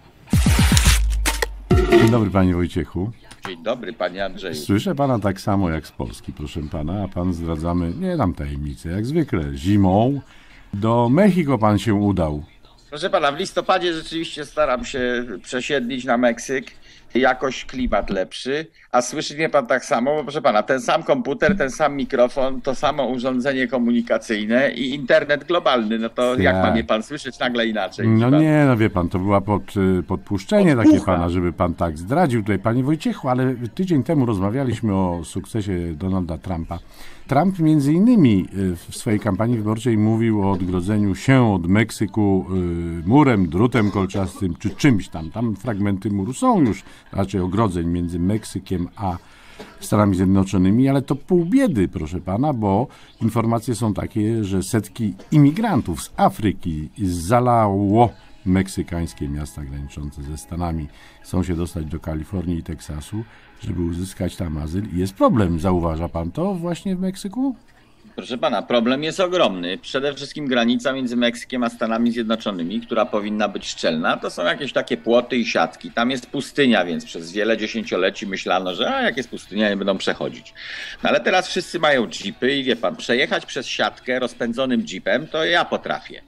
Dzień dobry, panie Wojciechu. Dzień dobry, panie Andrzeju. Słyszę pana tak samo jak z Polski, proszę pana, a pan zdradzamy, nie dam tajemnicy, jak zwykle, zimą do Mexiko pan się udał. Proszę pana, w listopadzie rzeczywiście staram się przesiedlić na Meksyk. Jakoś klimat lepszy, a słyszy mnie pan tak samo, bo proszę pana, ten sam komputer, ten sam mikrofon, to samo urządzenie komunikacyjne i internet globalny, no to jak ma mnie pan słyszeć nagle inaczej? No nie, no wie pan, to była podpuszczenie takie pana, żeby pan tak zdradził tutaj, panie Wojciechu, ale tydzień temu rozmawialiśmy o sukcesie Donalda Trumpa. Trump między innymi w swojej kampanii wyborczej mówił o odgrodzeniu się od Meksyku murem, drutem kolczastym czy czymś tam. Tam fragmenty muru są już, raczej ogrodzeń między Meksykiem a Stanami Zjednoczonymi, ale to pół biedy, proszę pana, bo informacje są takie, że setki imigrantów z Afryki zalało meksykańskie miasta graniczące ze Stanami. Chcą się dostać do Kalifornii i Teksasu, żeby uzyskać tam azyl. I jest problem, zauważa pan to właśnie w Meksyku? Proszę pana, problem jest ogromny. Przede wszystkim granica między Meksykiem a Stanami Zjednoczonymi, która powinna być szczelna, to są jakieś takie płoty i siatki. Tam jest pustynia, więc przez wiele dziesięcioleci myślano, że jak jest pustynia, nie będą przechodzić. No ale teraz wszyscy mają jeepy i wie pan, przejechać przez siatkę rozpędzonym jeepem, to ja potrafię.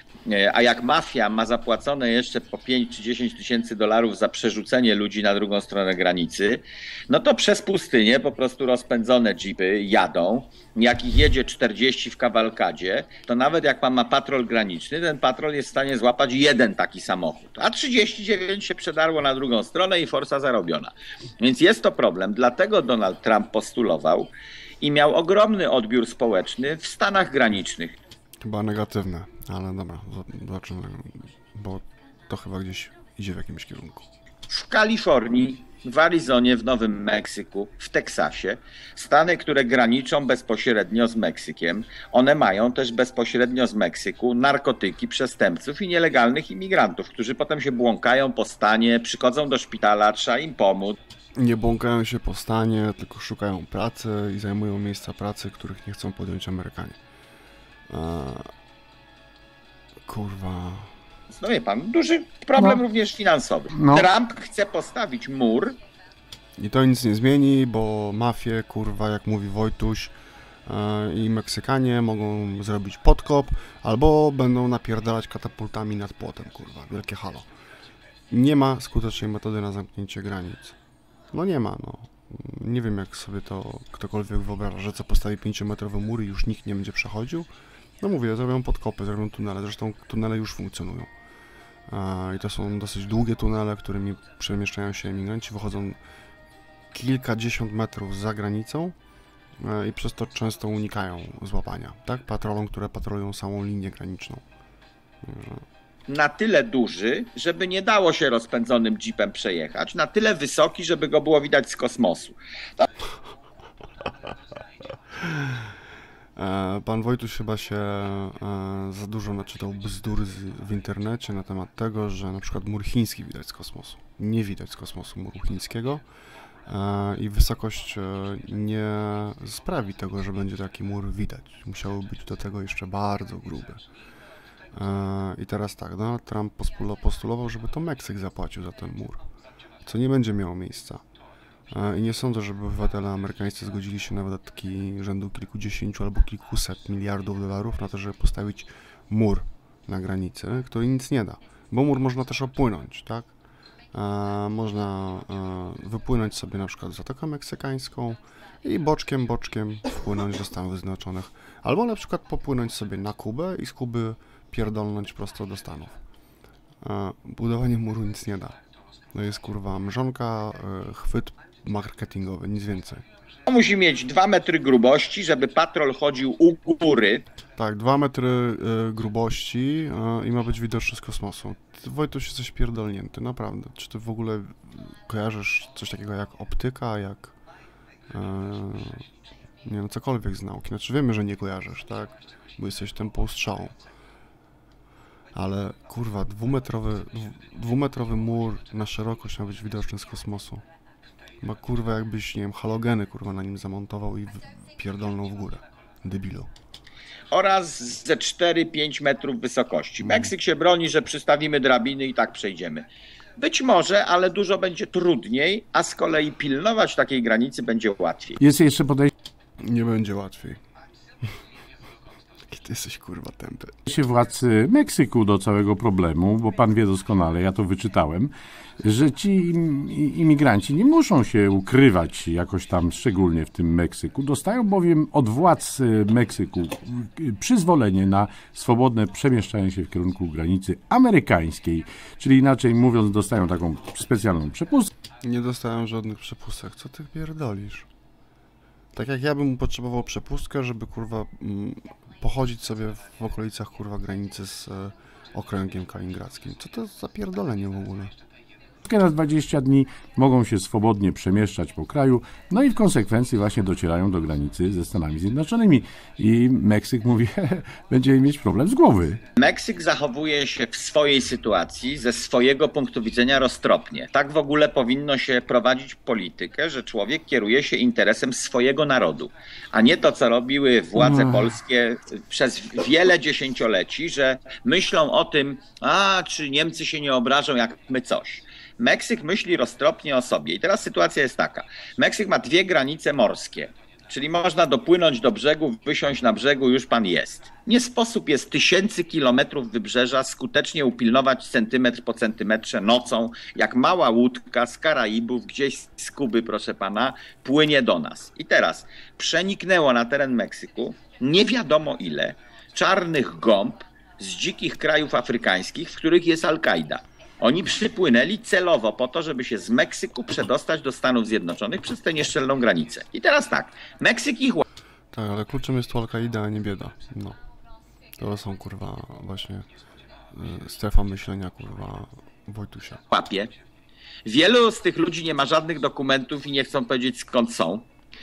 A jak mafia ma zapłacone jeszcze po 5 czy 10 tysięcy dolarów za przerzucenie ludzi na drugą stronę granicy, no to przez pustynię po prostu rozpędzone jeepy jadą. Jak ich jedzie 40 w kawalkadzie, to nawet jak pan ma patrol graniczny, ten patrol jest w stanie złapać jeden taki samochód. A 39 się przedarło na drugą stronę i forsa zarobiona. Więc jest to problem. Dlatego Donald Trump postulował i miał ogromny odbiór społeczny w Stanach granicznych. Chyba negatywne, ale dobra, zobaczymy, bo to chyba gdzieś idzie w jakimś kierunku. W Kalifornii, w Arizonie, w Nowym Meksyku, w Teksasie, stany, które graniczą bezpośrednio z Meksykiem, one mają też bezpośrednio z Meksyku narkotyki, przestępców i nielegalnych imigrantów, którzy potem się błąkają po stanie, przychodzą do szpitala, trzeba im pomóc. Nie błąkają się po stanie, tylko szukają pracy i zajmują miejsca pracy, których nie chcą podjąć Amerykanie. Kurwa. No wie pan, duży problem również finansowy. No. Trump chce postawić mur. I to nic nie zmieni, bo mafie, kurwa, jak mówi Wojtuś, i Meksykanie mogą zrobić podkop, albo będą napierdalać katapultami nad płotem, kurwa, wielkie halo. Nie ma skutecznej metody na zamknięcie granic. No nie ma, no. Nie wiem, jak sobie to ktokolwiek wyobraża, że co postawi 5-metrowe mury i już nikt nie będzie przechodził. No mówię, zrobią podkopy, zrobią tunele, zresztą tunele już funkcjonują. I to są dosyć długie tunele, którymi przemieszczają się emigranci, wychodzą kilkadziesiąt metrów za granicą i przez to często unikają złapania, tak? Patrolom, które patrolują samą linię graniczną. Na tyle duży, żeby nie dało się rozpędzonym jeepem przejechać, na tyle wysoki, żeby go było widać z kosmosu. Pan Wojtuś chyba się za dużo naczytał bzdur w internecie na temat tego, że na przykład mur chiński widać z kosmosu. Nie widać z kosmosu muru chińskiego i wysokość nie sprawi tego, że będzie taki mur widać. Musiały być do tego jeszcze bardzo grube. I teraz tak, Donald Trump postulował, żeby to Meksyk zapłacił za ten mur, co nie będzie miało miejsca. I nie sądzę, żeby obywatele amerykańscy zgodzili się na wydatki rzędu kilkudziesięciu albo kilkuset miliardów dolarów na to, żeby postawić mur na granicy, który nic nie da. Bo mur można też opłynąć, tak? Można wypłynąć sobie na przykład Zatokę Meksykańską i boczkiem wpłynąć do Stanów Zjednoczonych. Albo na przykład popłynąć sobie na Kubę i z Kuby pierdolnąć prosto do Stanów. Budowanie muru nic nie da. No jest kurwa mrzonka, chwyt marketingowy, nic więcej. Musi mieć 2 metry grubości, żeby patrol chodził u góry. Tak, 2 metry grubości i ma być widoczny z kosmosu. Ty, Wojtuś, jesteś pierdolnięty, naprawdę. Czy ty w ogóle kojarzysz coś takiego jak optyka, jak nie no, cokolwiek z nauki? Znaczy wiemy, że nie kojarzysz, tak? Bo jesteś tempą strzałą. Ale kurwa, dwumetrowy mur na szerokość ma być widoczny z kosmosu. Ma kurwa jakbyś, nie wiem, halogeny kurwa na nim zamontował i pierdolnął w górę. Debilu. Oraz ze 4-5 metrów wysokości. Meksyk się broni, że przystawimy drabiny i tak przejdziemy. Być może, ale dużo będzie trudniej, a z kolei pilnować takiej granicy będzie łatwiej. Jest jeszcze podejście. Nie będzie łatwiej. Ty jesteś kurwa tępy. Władz Meksyku do całego problemu, bo pan wie doskonale, ja to wyczytałem, że ci imigranci nie muszą się ukrywać jakoś tam szczególnie w tym Meksyku. Dostają bowiem od władz Meksyku przyzwolenie na swobodne przemieszczanie się w kierunku granicy amerykańskiej, czyli inaczej mówiąc dostają taką specjalną przepustkę. Nie dostają żadnych przepustek. Co ty pierdolisz? Tak jak ja bym potrzebował przepustkę, żeby kurwa pochodzić sobie w okolicach kurwa granicy z okręgiem kaliningradzkim. Co to za pierdolenie w ogóle? Na 20 dni mogą się swobodnie przemieszczać po kraju, no i w konsekwencji właśnie docierają do granicy ze Stanami Zjednoczonymi. I Meksyk mówi, będziemy mieć problem z głowy. Meksyk zachowuje się w swojej sytuacji, ze swojego punktu widzenia roztropnie. Tak w ogóle powinno się prowadzić politykę, że człowiek kieruje się interesem swojego narodu, a nie to, co robiły władze polskie przez wiele dziesięcioleci, że myślą o tym, czy Niemcy się nie obrażą, jak my coś. Meksyk myśli roztropnie o sobie. I teraz sytuacja jest taka. Meksyk ma 2 granice morskie, czyli można dopłynąć do brzegu, wysiąść na brzegu, już pan jest. Nie sposób jest tysięcy kilometrów wybrzeża skutecznie upilnować centymetr po centymetrze nocą, jak mała łódka z Karaibów, gdzieś z Kuby, proszę pana, płynie do nas. I teraz przeniknęło na teren Meksyku nie wiadomo ile czarnych gąb z dzikich krajów afrykańskich, w których jest Al-Kaida. Oni przypłynęli celowo po to, żeby się z Meksyku przedostać do Stanów Zjednoczonych przez tę nieszczelną granicę. I teraz tak, Meksyk ich Tak, ale kluczem jest tu Al-Kaida, a nie bieda. No. To są kurwa właśnie strefa myślenia kurwa Wojtusia. łapie. Wielu z tych ludzi nie ma żadnych dokumentów i nie chcą powiedzieć skąd są.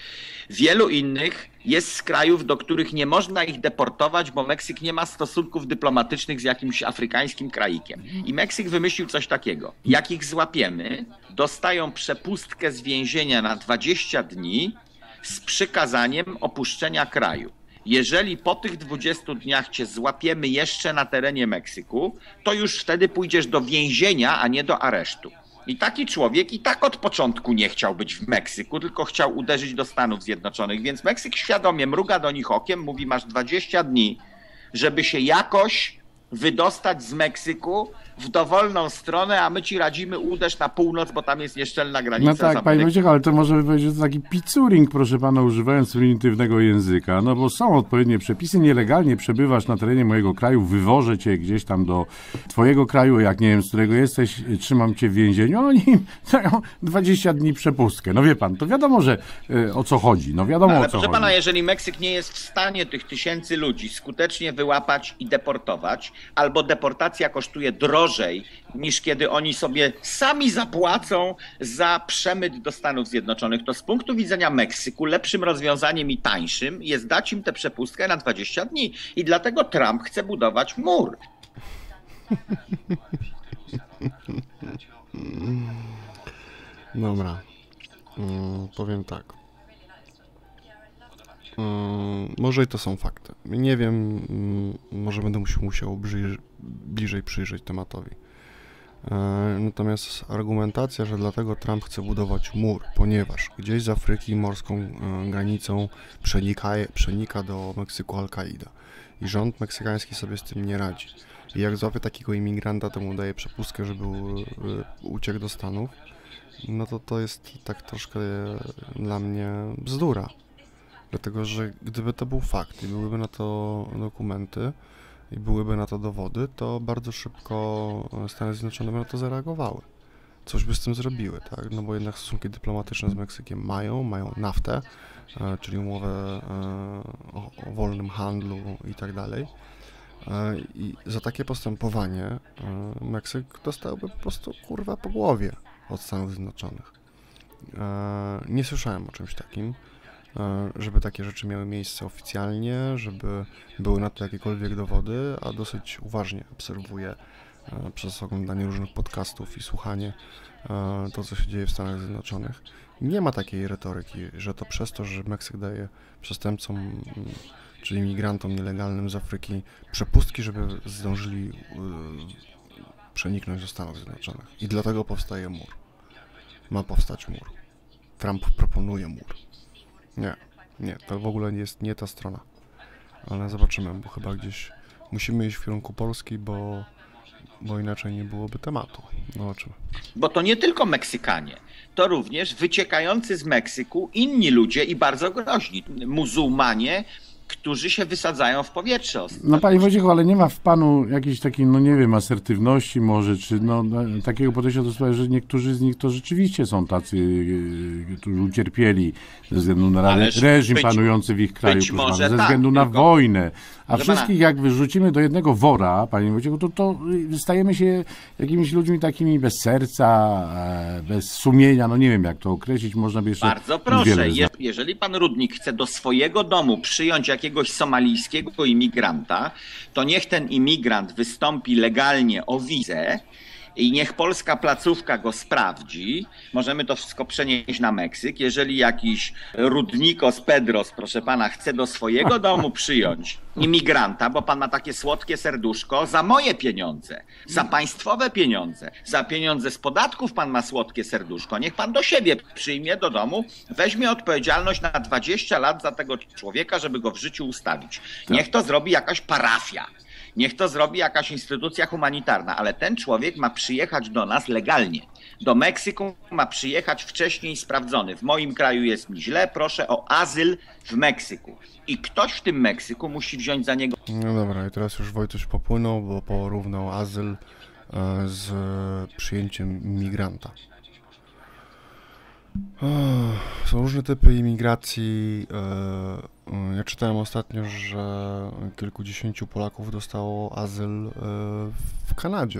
Wielu innych jest z krajów, do których nie można ich deportować, bo Meksyk nie ma stosunków dyplomatycznych z jakimś afrykańskim kraikiem. I Meksyk wymyślił coś takiego. Jak ich złapiemy, dostają przepustkę z więzienia na 20 dni z przykazaniem opuszczenia kraju. Jeżeli po tych 20 dniach cię złapiemy jeszcze na terenie Meksyku, to już wtedy pójdziesz do więzienia, a nie do aresztu. I taki człowiek i tak od początku nie chciał być w Meksyku, tylko chciał uderzyć do Stanów Zjednoczonych, więc Meksyk świadomie mruga do nich okiem, mówi masz 20 dni, żeby się jakoś wydostać z Meksyku w dowolną stronę, a my ci radzimy uderz na północ, bo tam jest nieszczelna granica. No tak, panie Wojciech, ale to może by powiedzieć, że to taki picuring, proszę pana, używając prymitywnego języka, no bo są odpowiednie przepisy, nielegalnie przebywasz na terenie mojego kraju, wywożę cię gdzieś tam do twojego kraju, jak nie wiem, z którego jesteś, trzymam cię w więzieniu, oni dają 20 dni przepustkę. No wie pan, to wiadomo, że o co chodzi, no wiadomo o co proszę chodzi. pana, jeżeli Meksyk nie jest w stanie tych tysięcy ludzi skutecznie wyłapać i deportować, albo deportacja kosztuje drożej niż kiedy oni sobie sami zapłacą za przemyt do Stanów Zjednoczonych, to z punktu widzenia Meksyku lepszym rozwiązaniem i tańszym jest dać im tę przepustkę na 20 dni. I dlatego Trump chce budować mur. Dobra. Powiem tak. Może i to są fakty. Nie wiem, może będę musiał bliżej przyjrzeć tematowi. Natomiast argumentacja, że dlatego Trump chce budować mur, ponieważ gdzieś z Afryki morską granicą przenika do Meksyku Al-Kaida i rząd meksykański sobie z tym nie radzi. I jak złapie takiego imigranta, to mu daje przepustkę, żeby uciekł do Stanów, no to jest tak troszkę dla mnie bzdura. Dlatego, że gdyby to był fakt i byłyby na to dokumenty i byłyby na to dowody, to bardzo szybko Stany Zjednoczone by na to zareagowały. Coś by z tym zrobiły, tak? No bo jednak stosunki dyplomatyczne z Meksykiem mają naftę, czyli umowę o wolnym handlu i tak dalej. I za takie postępowanie Meksyk dostałby po prostu kurwa po głowie od Stanów Zjednoczonych. Nie słyszałem o czymś takim, żeby takie rzeczy miały miejsce oficjalnie, żeby były na to jakiekolwiek dowody, a dosyć uważnie obserwuję przez oglądanie różnych podcastów i słuchanie to, co się dzieje w Stanach Zjednoczonych. Nie ma takiej retoryki, że to przez to, że Meksyk daje przestępcom czy imigrantom nielegalnym z Afryki przepustki, żeby zdążyli przeniknąć do Stanów Zjednoczonych. I dlatego powstaje mur. Ma powstać mur. Trump proponuje mur. Nie, to w ogóle jest nie ta strona. Ale zobaczymy, bo chyba gdzieś musimy iść w kierunku Polski, bo inaczej nie byłoby tematu. Zobaczymy. Bo to nie tylko Meksykanie, to również wyciekający z Meksyku inni ludzie i bardzo groźni. Muzułmanie, którzy się wysadzają w powietrze. No panie Wojciechu, ale nie ma w panu jakiejś takiej, no nie wiem, asertywności może, czy takiego podejścia do sprawy, że niektórzy z nich to rzeczywiście są tacy, którzy ucierpieli ze względu na reżim panujący w ich kraju, ze względu na wojnę. A wszystkich jak wyrzucimy do jednego wora, panie Wojciechu, to stajemy się jakimiś ludźmi takimi bez serca, bez sumienia, no nie wiem jak to określić, można by jeszcze... Bardzo proszę, jeżeli pan Rudnik chce do swojego domu przyjąć jakiegoś somalijskiego imigranta, to niech ten imigrant wystąpi legalnie o wizę i niech polska placówka go sprawdzi. Możemy to wszystko przenieść na Meksyk. Jeżeli jakiś Rudnikos Pedros, proszę pana, chce do swojego domu przyjąć imigranta, bo pan ma takie słodkie serduszko, za moje pieniądze, za państwowe pieniądze, za pieniądze z podatków pan ma słodkie serduszko, niech pan do siebie przyjmie do domu, weźmie odpowiedzialność na 20 lat za tego człowieka, żeby go w życiu ustawić. Niech to zrobi jakaś parafia. Niech to zrobi jakaś instytucja humanitarna, ale ten człowiek ma przyjechać do nas legalnie. Do Meksyku ma przyjechać wcześniej sprawdzony. W moim kraju jest mi źle, proszę o azyl w Meksyku. I ktoś w tym Meksyku musi wziąć za niego... No dobra, i teraz już Wojtuś popłynął, bo porównał azyl z przyjęciem imigranta. Są różne typy imigracji. Ja czytałem ostatnio, że kilkudziesięciu Polaków dostało azyl w Kanadzie.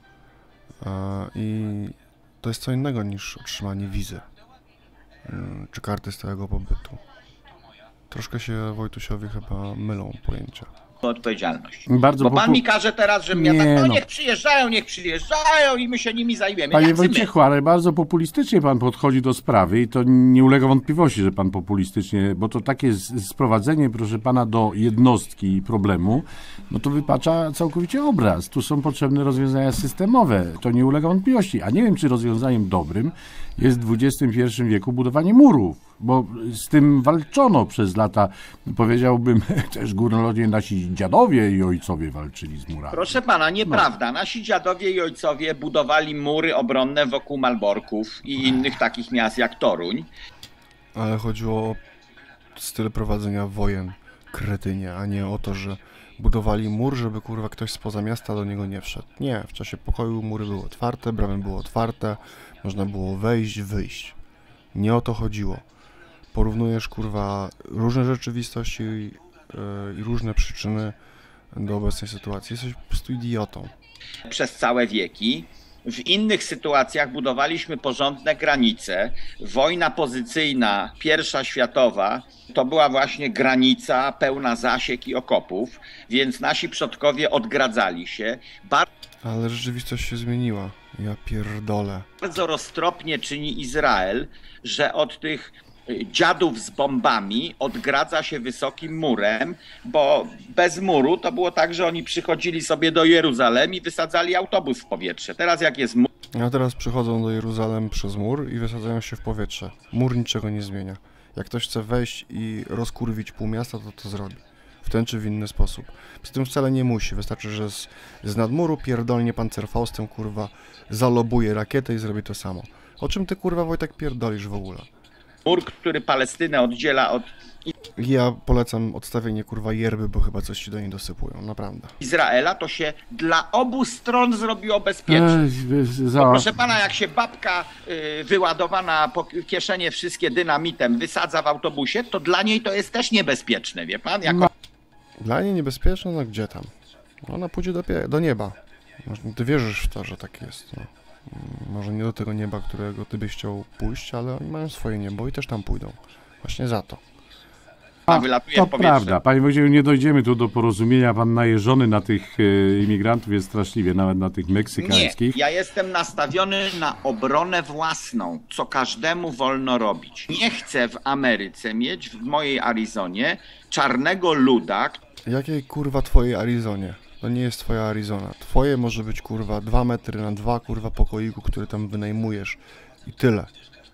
I to jest co innego niż otrzymanie wizy czy karty stałego pobytu. Troszkę się Wojtusiowi chyba mylą pojęcia. Odpowiedzialność. Bo pan mi każe teraz, że niech przyjeżdżają i my się nimi zajmiemy. Panie Wojciechu, ale bardzo populistycznie pan podchodzi do sprawy i to nie ulega wątpliwości, że pan populistycznie, bo to takie sprowadzenie, proszę pana, do jednostki problemu, no to wypacza całkowicie obraz. Tu są potrzebne rozwiązania systemowe, to nie ulega wątpliwości. A nie wiem, czy rozwiązaniem dobrym jest w XXI wieku budowanie murów. Bo z tym walczono przez lata, powiedziałbym, też górnolodzie nasi dziadowie i ojcowie walczyli z murami. Proszę pana, nieprawda. Nasi dziadowie i ojcowie budowali mury obronne wokół Malborków i innych takich miast jak Toruń. Ale chodziło o styl prowadzenia wojen, kretynie, a nie o to, że budowali mur, żeby kurwa ktoś spoza miasta do niego nie wszedł. Nie, w czasie pokoju mury były otwarte, bramy były otwarte, można było wejść, wyjść. Nie o to chodziło. Porównujesz kurwa różne rzeczywistości i różne przyczyny do obecnej sytuacji. Jesteś po prostu idiotą. Przez całe wieki. W innych sytuacjach budowaliśmy porządne granice. Wojna pozycyjna, pierwsza światowa, to była właśnie granica pełna zasiek i okopów, więc nasi przodkowie odgradzali się. Ale rzeczywistość się zmieniła. Ja pierdolę. Bardzo roztropnie czyni Izrael, że od tych dziadów z bombami odgradza się wysokim murem, bo bez muru to było tak, że oni przychodzili sobie do Jeruzalem i wysadzali autobus w powietrze. Teraz jak jest mur... A teraz przychodzą do Jeruzalem przez mur i wysadzają się w powietrze. Mur niczego nie zmienia. Jak ktoś chce wejść i rozkurwić pół miasta, to to zrobi. W ten czy w inny sposób. Z tym wcale nie musi. Wystarczy, że z nadmuru pierdolnie Panzerfaustem, kurwa, zalobuje rakietę i zrobi to samo. O czym ty, kurwa, Wojtek, pierdolisz w ogóle? Mur, który Palestynę oddziela od... Ja polecam odstawienie, kurwa, yerby, bo chyba coś ci do niej dosypują, naprawdę. Izraela, to się dla obu stron zrobiło bezpiecznie. Bo proszę pana, jak się babka wyładowana po kieszenie wszystkie dynamitem wysadza w autobusie, to dla niej to jest też niebezpieczne, wie pan? Dla niej niebezpieczne? No gdzie tam? Ona pójdzie do nieba. Ty wierzysz w to, że tak jest, no. Może nie do tego nieba, którego ty byś chciał pójść, ale oni mają swoje niebo i też tam pójdą. Właśnie za to. To prawda. Panie Wojciechu, nie dojdziemy tu do porozumienia. Pan najeżony na tych imigrantów jest straszliwie, nawet na tych meksykańskich. Nie, ja jestem nastawiony na obronę własną, co każdemu wolno robić. Nie chcę w Ameryce mieć, w mojej Arizonie, czarnego luda. Jakiej kurwa twojej Arizonie? To nie jest twoja Arizona. Twoje może być kurwa 2 metry na 2 kurwa pokoiku, który tam wynajmujesz. I tyle.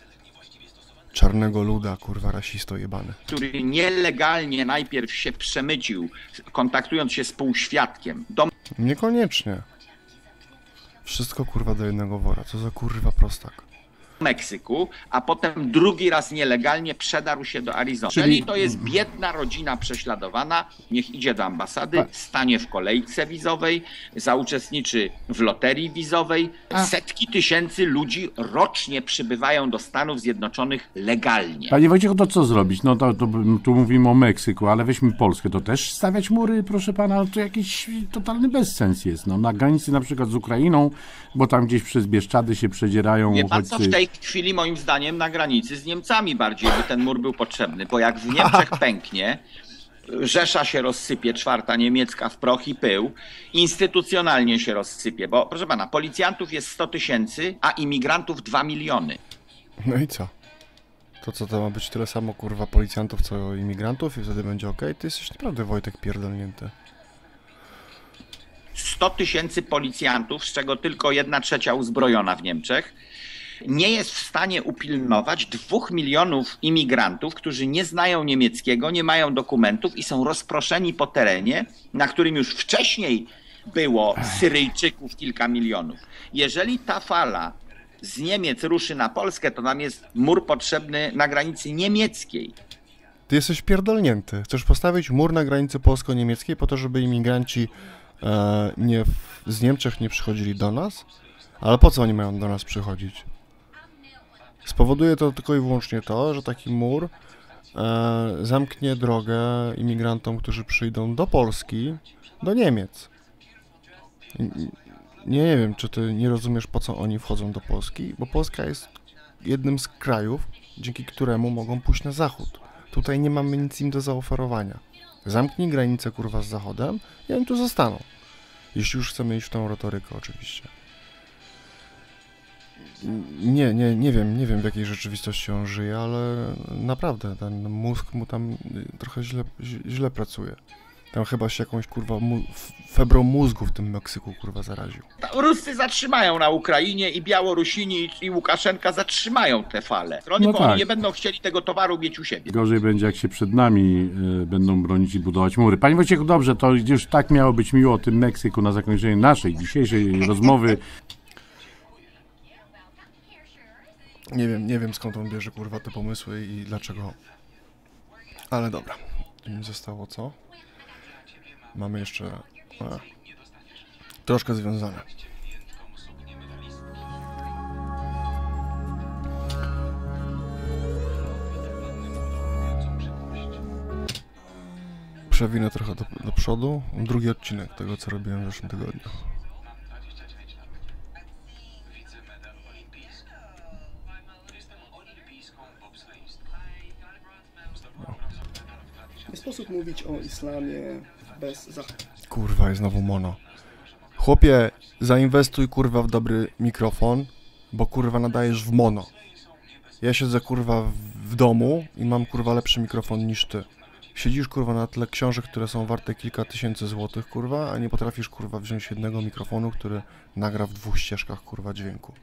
Czarnego luda, kurwa, rasisto jebany. Który nielegalnie najpierw się przemycił, kontaktując się z półświadkiem. Niekoniecznie. Wszystko kurwa do jednego wora. Co za kurwa prostak. Meksyku, a potem drugi raz nielegalnie przedarł się do Arizony. Czyli to jest biedna rodzina prześladowana, niech idzie do ambasady, stanie w kolejce wizowej, zauczestniczy w loterii wizowej. Setki tysięcy ludzi rocznie przybywają do Stanów Zjednoczonych legalnie. Panie Wojciechu, to co zrobić? No to tu mówimy o Meksyku, ale weźmy Polskę. To też stawiać mury, proszę pana, to jakiś totalny bezsens jest. No, na granicy na przykład z Ukrainą, bo tam gdzieś przez Bieszczady się przedzierają Wie pan co, w tej chwili moim zdaniem na granicy z Niemcami bardziej by ten mur był potrzebny, bo jak w Niemczech pęknie, Rzesza się rozsypie, czwarta niemiecka w proch i pył, instytucjonalnie się rozsypie, bo proszę pana, policjantów jest 100 000, a imigrantów 2 miliony. No i co? To co, to ma być tyle samo kurwa policjantów co imigrantów i wtedy będzie okej? Ty jesteś naprawdę, Wojtek, pierdolnięty. 100 000 policjantów, z czego tylko 1/3 uzbrojona w Niemczech, nie jest w stanie upilnować 2 milionów imigrantów, którzy nie znają niemieckiego, nie mają dokumentów i są rozproszeni po terenie, na którym już wcześniej było Syryjczyków kilka milionów. Jeżeli ta fala z Niemiec ruszy na Polskę, to nam jest mur potrzebny na granicy niemieckiej. Ty jesteś pierdolnięty. Chcesz postawić mur na granicy polsko-niemieckiej po to, żeby imigranci z Niemczech nie przychodzili do nas? Ale po co oni mają do nas przychodzić? Spowoduje to tylko i wyłącznie to, że taki mur zamknie drogę imigrantom, którzy przyjdą do Polski, do Niemiec. Nie wiem, czy ty nie rozumiesz, po co oni wchodzą do Polski, bo Polska jest jednym z krajów, dzięki któremu mogą pójść na zachód. Tutaj nie mamy nic im do zaoferowania. Zamknij granicę, kurwa, z Zachodem i oni tu zostaną. Jeśli już chcemy iść w tą retorykę, oczywiście. Nie wiem w jakiej rzeczywistości on żyje, ale naprawdę ten mózg mu tam trochę źle pracuje. Tam chyba się jakąś, kurwa, febrą mózgu w tym Meksyku, kurwa, zaraził. Ruscy zatrzymają na Ukrainie i Białorusini i Łukaszenka zatrzymają te fale. Bo oni nie będą chcieli tego towaru mieć u siebie. Gorzej będzie, jak się przed nami będą bronić i budować mury. Panie Wojciechu, dobrze, to już tak miało być miło o tym Meksyku na zakończenie naszej dzisiejszej rozmowy. Nie wiem skąd on bierze, kurwa, te pomysły i dlaczego. Ale dobra. Mi zostało co? Mamy jeszcze troszkę związane. Przewinę trochę do przodu. Drugi odcinek tego, co robiłem w zeszłym tygodniu. Nie sposób mówić o islamie bez Kurwa, jest znowu mono. Chłopie, zainwestuj, kurwa, w dobry mikrofon, bo, kurwa, nadajesz w mono. Ja siedzę, kurwa, w domu i mam, kurwa, lepszy mikrofon niż ty. Siedzisz, kurwa, na tle książek, które są warte kilka tysięcy złotych, kurwa, a nie potrafisz, kurwa, wziąć jednego mikrofonu, który nagra w 2 ścieżkach, kurwa, dźwięku.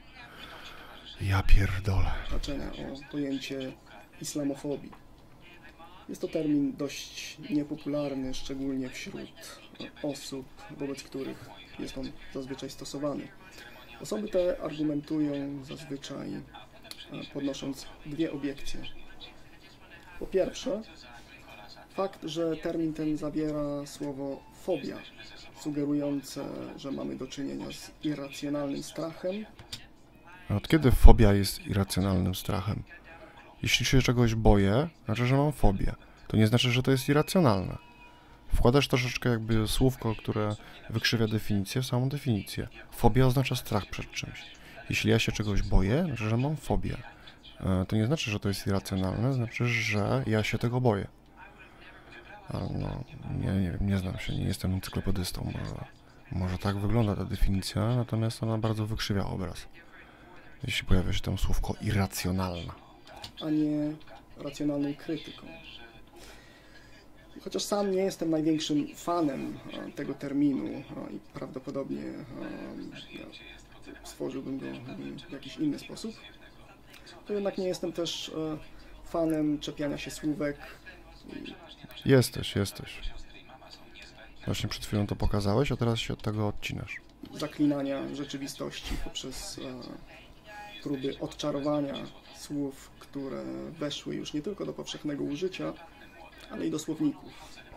Ja pierdolę. Znaczenia o pojęcie islamofobii. Jest to termin dość niepopularny, szczególnie wśród osób, wobec których jest on zazwyczaj stosowany. Osoby te argumentują zazwyczaj podnosząc 2 obiekcje. Po pierwsze, fakt, że termin ten zawiera słowo fobia, sugerujące, że mamy do czynienia z irracjonalnym strachem. A od kiedy fobia jest irracjonalnym strachem? Jeśli się czegoś boję, znaczy, że mam fobię. To nie znaczy, że to jest irracjonalne. Wkładasz troszeczkę jakby słówko, które wykrzywia definicję w samą definicję. Fobia oznacza strach przed czymś. Jeśli ja się czegoś boję, znaczy, że mam fobię. To nie znaczy, że to jest irracjonalne, znaczy, że ja się tego boję. No, nie znam się, nie jestem encyklopedystą. Może tak wygląda ta definicja, natomiast ona bardzo wykrzywia obraz. Jeśli pojawia się tam słówko irracjonalna. A nie racjonalną krytyką. Chociaż sam nie jestem największym fanem tego terminu i prawdopodobnie stworzyłbym go w jakiś inny sposób, to jednak nie jestem też fanem czepiania się słówek. Jesteś. Właśnie przed chwilą to pokazałeś, a teraz się od tego odcinasz. Zaklinania rzeczywistości poprzez próby odczarowania słów, które weszły już nie tylko do powszechnego użycia, ale i do słowników.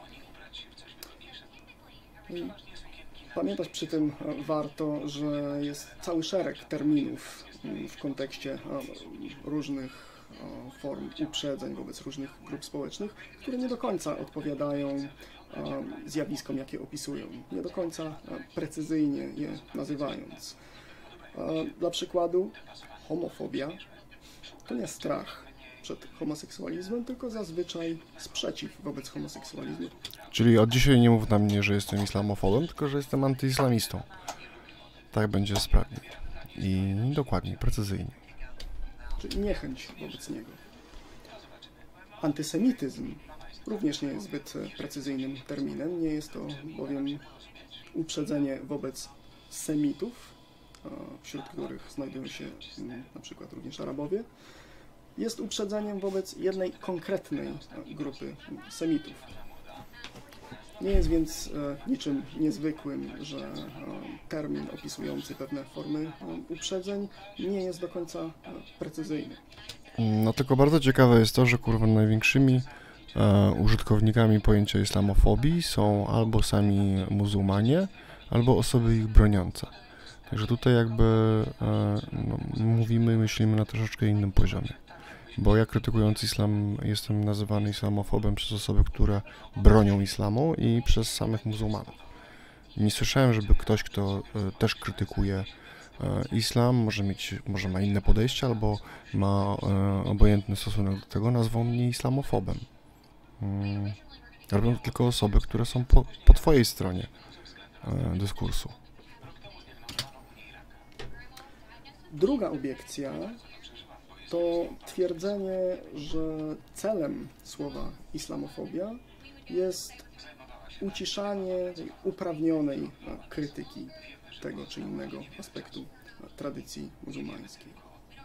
I pamiętać przy tym warto, że jest cały szereg terminów w kontekście różnych form uprzedzeń wobec różnych grup społecznych, które nie do końca odpowiadają zjawiskom, jakie opisują, nie do końca precyzyjnie je nazywając. Dla przykładu, homofobia to nie strach przed homoseksualizmem, tylko zazwyczaj sprzeciw wobec homoseksualizmu. Czyli od dzisiaj nie mów na mnie, że jestem islamofobem, tylko że jestem antyislamistą. Tak będzie sprawniej. I dokładniej, precyzyjnie. Czyli niechęć wobec niego. Antysemityzm również nie jest zbyt precyzyjnym terminem. Nie jest to bowiem uprzedzenie wobec semitów, wśród których znajdują się na przykład również Arabowie. Jest uprzedzeniem wobec jednej konkretnej grupy semitów. Nie jest więc niczym niezwykłym, że termin opisujący pewne formy uprzedzeń nie jest do końca precyzyjny. No tylko bardzo ciekawe jest to, że kurwa największymi użytkownikami pojęcia islamofobii są albo sami muzułmanie, albo osoby ich broniące. Także tutaj jakby myślimy na troszeczkę innym poziomie. Bo ja krytykując islam jestem nazywany islamofobem przez osoby, które bronią islamu i przez samych muzułmanów. Nie słyszałem, żeby ktoś, kto też krytykuje islam, może ma inne podejście albo ma obojętny stosunek do tego, nazwał mnie islamofobem. Robią to tylko osoby, które są po twojej stronie dyskursu. Druga obiekcja to twierdzenie, że celem słowa islamofobia jest uciszanie tej uprawnionej krytyki tego czy innego aspektu tradycji muzułmańskiej.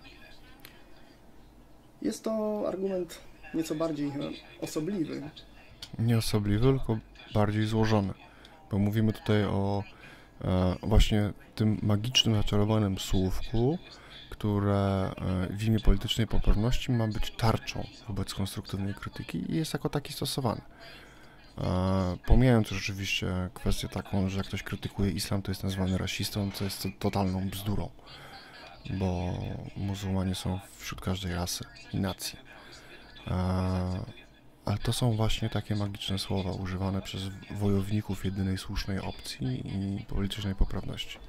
Jest to argument nieco bardziej osobliwy. Nie osobliwy, tylko bardziej złożony, bo mówimy tutaj o właśnie tym magicznym, zaczarowanym słówku, które w imię politycznej poprawności ma być tarczą wobec konstruktywnej krytyki i jest jako taki stosowany. Pomijając rzeczywiście kwestię taką, że jak ktoś krytykuje islam, to jest nazwany rasistą, co jest totalną bzdurą, bo muzułmanie są wśród każdej rasy i nacji. Ale to są właśnie takie magiczne słowa używane przez wojowników jedynej słusznej opcji i politycznej poprawności.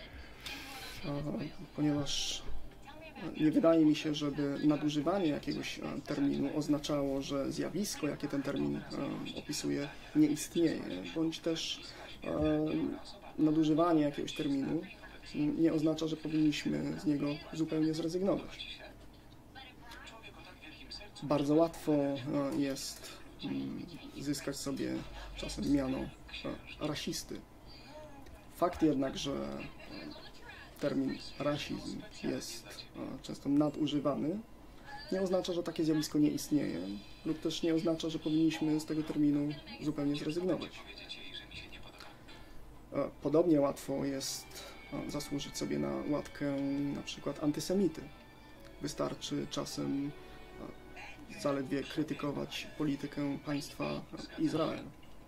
Ponieważ nie wydaje mi się, żeby nadużywanie jakiegoś terminu oznaczało, że zjawisko, jakie ten termin opisuje, nie istnieje, bądź też nadużywanie jakiegoś terminu nie oznacza, że powinniśmy z niego zupełnie zrezygnować. Bardzo łatwo jest zyskać sobie czasem miano rasisty. Fakt jednak, że termin rasizm jest często nadużywany, nie oznacza, że takie zjawisko nie istnieje, lub też nie oznacza, że powinniśmy z tego terminu zupełnie zrezygnować. Podobnie łatwo jest zasłużyć sobie na łatkę na przykład antysemity. Wystarczy czasem zaledwie krytykować politykę państwa Izrael.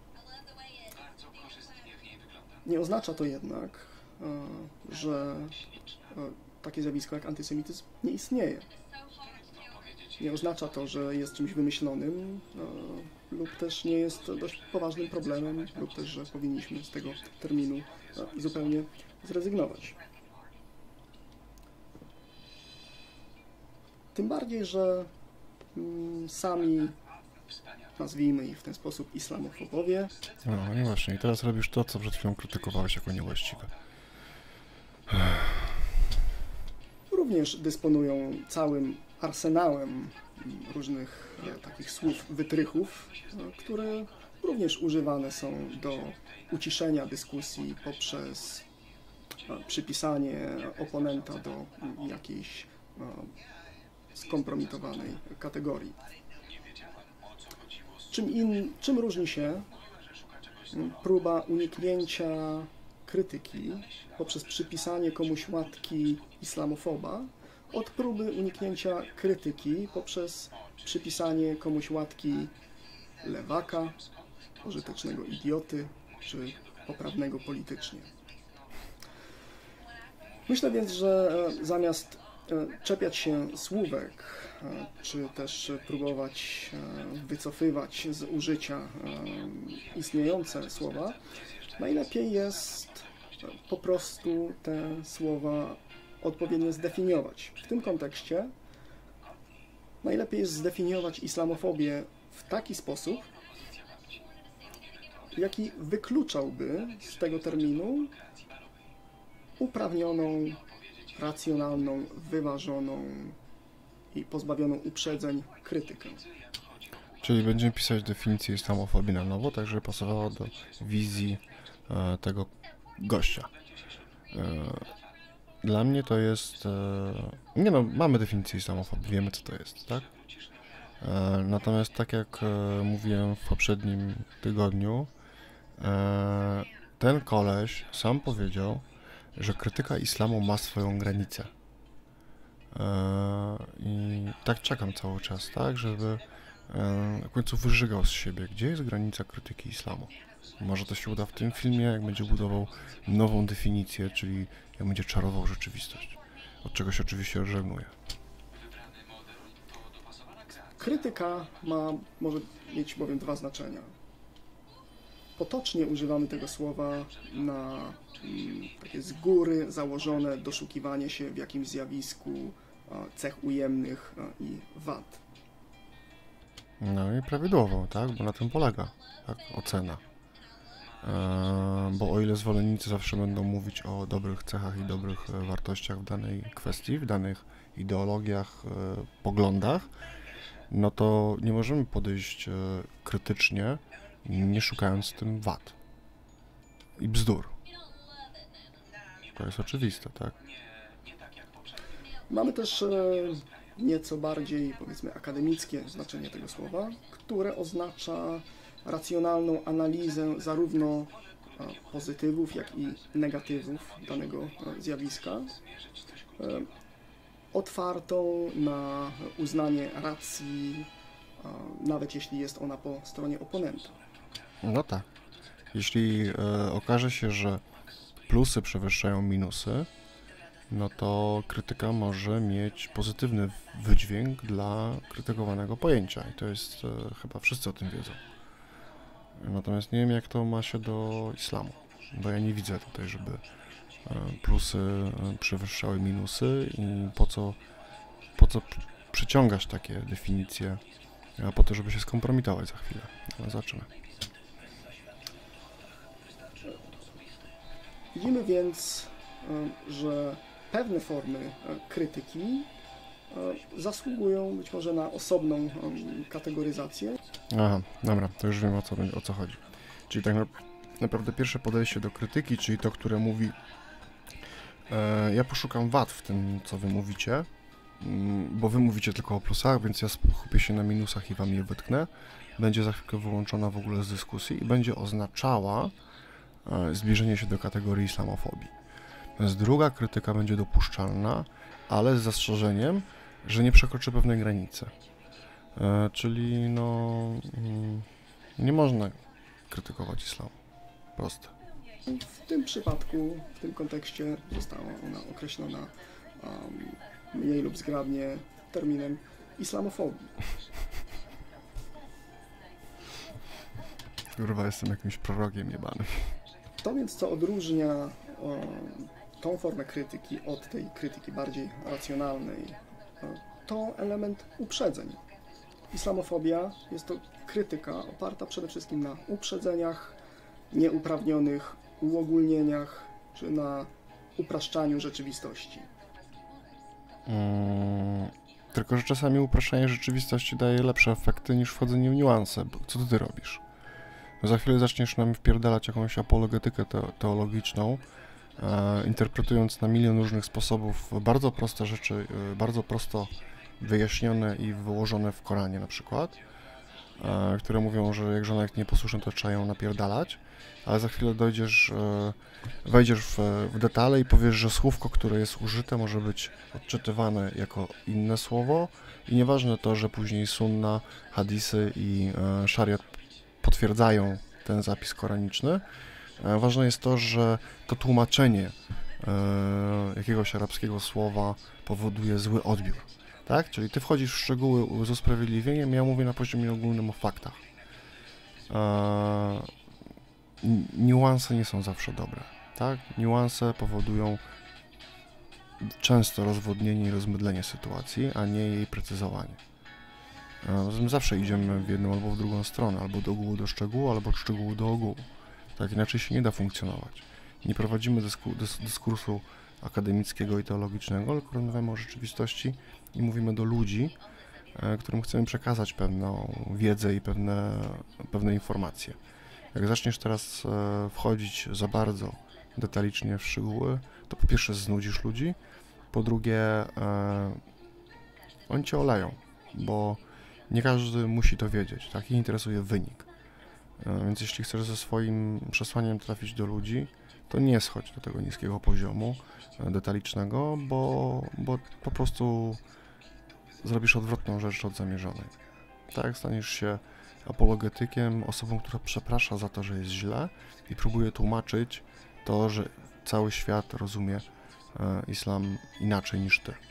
Nie oznacza to jednak, że takie zjawisko jak antysemityzm nie istnieje. Nie oznacza to, że jest czymś wymyślonym lub też nie jest dość poważnym problemem, lub też, że powinniśmy z tego terminu zupełnie zrezygnować. Tym bardziej, że sami, nazwijmy ich w ten sposób, islamofobowie. No i właśnie, i teraz robisz to, co przed chwilą krytykowałeś jako niewłaściwe. Również dysponują całym arsenałem różnych takich słów wytrychów, które również używane są do uciszenia dyskusji poprzez przypisanie oponenta do jakiejś skompromitowanej kategorii. Czym różni się próba uniknięcia krytyki poprzez przypisanie komuś łatki islamofoba od próby uniknięcia krytyki poprzez przypisanie komuś łatki lewaka, pożytecznego idioty czy poprawnego politycznie. Myślę więc, że zamiast czepiać się słówek, czy też próbować wycofywać z użycia istniejące słowa, najlepiej jest po prostu te słowa odpowiednio zdefiniować. W tym kontekście najlepiej jest zdefiniować islamofobię w taki sposób, jaki wykluczałby z tego terminu uprawnioną, racjonalną, wyważoną i pozbawioną uprzedzeń krytykę. Czyli będziemy pisać definicję islamofobii na nowo, tak żeby pasowała do wizji tego gościa. Dla mnie to jest... Nie no, mamy definicję islamofobii, wiemy co to jest, tak? Natomiast tak jak mówiłem w poprzednim tygodniu, ten koleś sam powiedział, że krytyka islamu ma swoją granicę. I tak czekam cały czas, tak, żeby w końcu wyżygał z siebie, gdzie jest granica krytyki islamu. Może to się uda w tym filmie, jak będzie budował nową definicję, czyli jak będzie czarował rzeczywistość, od czego się oczywiście odżegnuję. Krytyka może mieć bowiem dwa znaczenia. Potocznie używamy tego słowa na takie z góry założone doszukiwanie się w jakimś zjawisku cech ujemnych i wad. No i prawidłowo, tak? Bo na tym polega ocena. Bo o ile zwolennicy zawsze będą mówić o dobrych cechach i dobrych wartościach w danej kwestii, w danych ideologiach, poglądach, no to nie możemy podejść krytycznie nie szukając w tym wad i bzdur. To jest oczywiste, tak? Mamy też nieco bardziej, powiedzmy, akademickie znaczenie tego słowa, które oznacza racjonalną analizę zarówno pozytywów, jak i negatywów danego zjawiska, otwartą na uznanie racji, nawet jeśli jest ona po stronie oponenta. No tak. Jeśli okaże się, że plusy przewyższają minusy, no to krytyka może mieć pozytywny wydźwięk dla krytykowanego pojęcia i to jest, chyba wszyscy o tym wiedzą. Natomiast nie wiem, jak to ma się do islamu, bo ja nie widzę tutaj, żeby plusy przewyższały minusy i po co przyciągasz takie definicje, a po to, żeby się skompromitować za chwilę. Ale zobaczymy. Widzimy więc, że pewne formy krytyki zasługują być może na osobną kategoryzację. Aha, dobra, to już wiem, o co chodzi. Czyli tak naprawdę pierwsze podejście do krytyki, czyli to, które mówi ja poszukam wad w tym, co wy mówicie, bo wy mówicie tylko o plusach, więc ja skupię się na minusach i wam je wytknę. Będzie za chwilkę wyłączona w ogóle z dyskusji i będzie oznaczała zbliżenie się do kategorii islamofobii. Natomiast druga krytyka będzie dopuszczalna, ale z zastrzeżeniem, że nie przekroczy pewnej granicy. Czyli no nie można krytykować islamu. Proste. W tym przypadku, w tym kontekście została ona określona mniej lub zgrabnie terminem islamofobii. Kurwa, jestem jakimś prorokiem jebanym. To więc, co odróżnia tą formę krytyki od tej krytyki bardziej racjonalnej, to element uprzedzeń. Islamofobia jest to krytyka oparta przede wszystkim na uprzedzeniach, nieuprawnionych uogólnieniach czy na upraszczaniu rzeczywistości. Tylko że czasami upraszczanie rzeczywistości daje lepsze efekty niż wchodzenie w niuanse. Co ty robisz? Za chwilę zaczniesz nam wpierdalać jakąś apologetykę teologiczną, interpretując na milion różnych sposobów bardzo proste rzeczy, bardzo prosto wyjaśnione i wyłożone w Koranie na przykład, które mówią, że jak żona jest nieposłuszna, to trzeba ją napierdalać, ale za chwilę wejdziesz w detale i powiesz, że słówko, które jest użyte, może być odczytywane jako inne słowo i nieważne to, że później sunna, hadisy i szariat potwierdzają ten zapis koraniczny. Ważne jest to, że to tłumaczenie jakiegoś arabskiego słowa powoduje zły odbiór. Tak? Czyli ty wchodzisz w szczegóły z usprawiedliwieniem, ja mówię na poziomie ogólnym o faktach. Niuanse nie są zawsze dobre. Tak? Niuanse powodują często rozwodnienie i rozmydlenie sytuacji, a nie jej precyzowanie. Zawsze idziemy w jedną albo w drugą stronę, albo do ogółu do szczegółu, albo od szczegółu do ogółu. Tak inaczej się nie da funkcjonować. Nie prowadzimy dyskursu akademickiego i teologicznego, tylko rozmawiamy o rzeczywistości i mówimy do ludzi, którym chcemy przekazać pewną wiedzę i pewne informacje. Jak zaczniesz teraz wchodzić za bardzo detalicznie w szczegóły, to po pierwsze znudzisz ludzi, po drugie oni cię oleją, bo nie każdy musi to wiedzieć, tak? Ich interesuje wynik. Więc jeśli chcesz ze swoim przesłaniem trafić do ludzi, to nie schodź do tego niskiego poziomu detalicznego, bo po prostu zrobisz odwrotną rzecz od zamierzonej. Tak, staniesz się apologetykiem, osobą, która przeprasza za to, że jest źle i próbuje tłumaczyć to, że cały świat rozumie islam inaczej niż ty.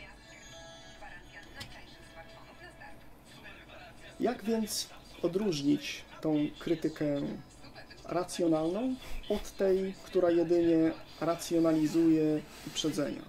Jak więc odróżnić tą krytykę racjonalną od tej, która jedynie racjonalizuje uprzedzenia?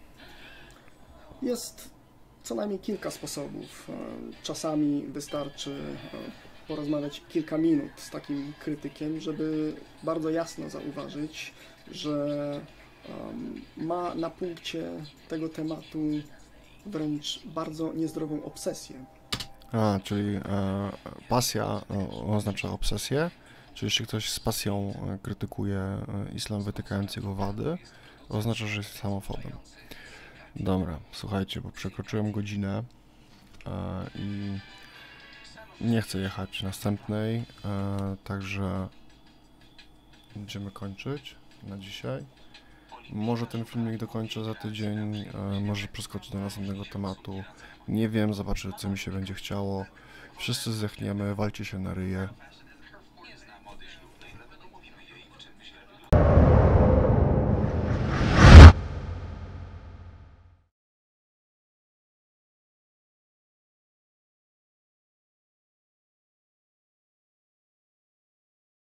Jest co najmniej kilka sposobów. Czasami wystarczy porozmawiać kilka minut z takim krytykiem, żeby bardzo jasno zauważyć, że ma na punkcie tego tematu wręcz bardzo niezdrową obsesję. Czyli pasja oznacza obsesję, Czy jeśli ktoś z pasją krytykuje islam, wytykając jego wady, oznacza, że jest islamofobem. Dobra, słuchajcie, bo przekroczyłem godzinę i nie chcę jechać następnej, także będziemy kończyć na dzisiaj. Może ten filmik dokończę za tydzień, może przeskoczę do następnego tematu. Nie wiem, zobaczę, co mi się będzie chciało. Wszyscy zdechniemy, walcie się na ryje.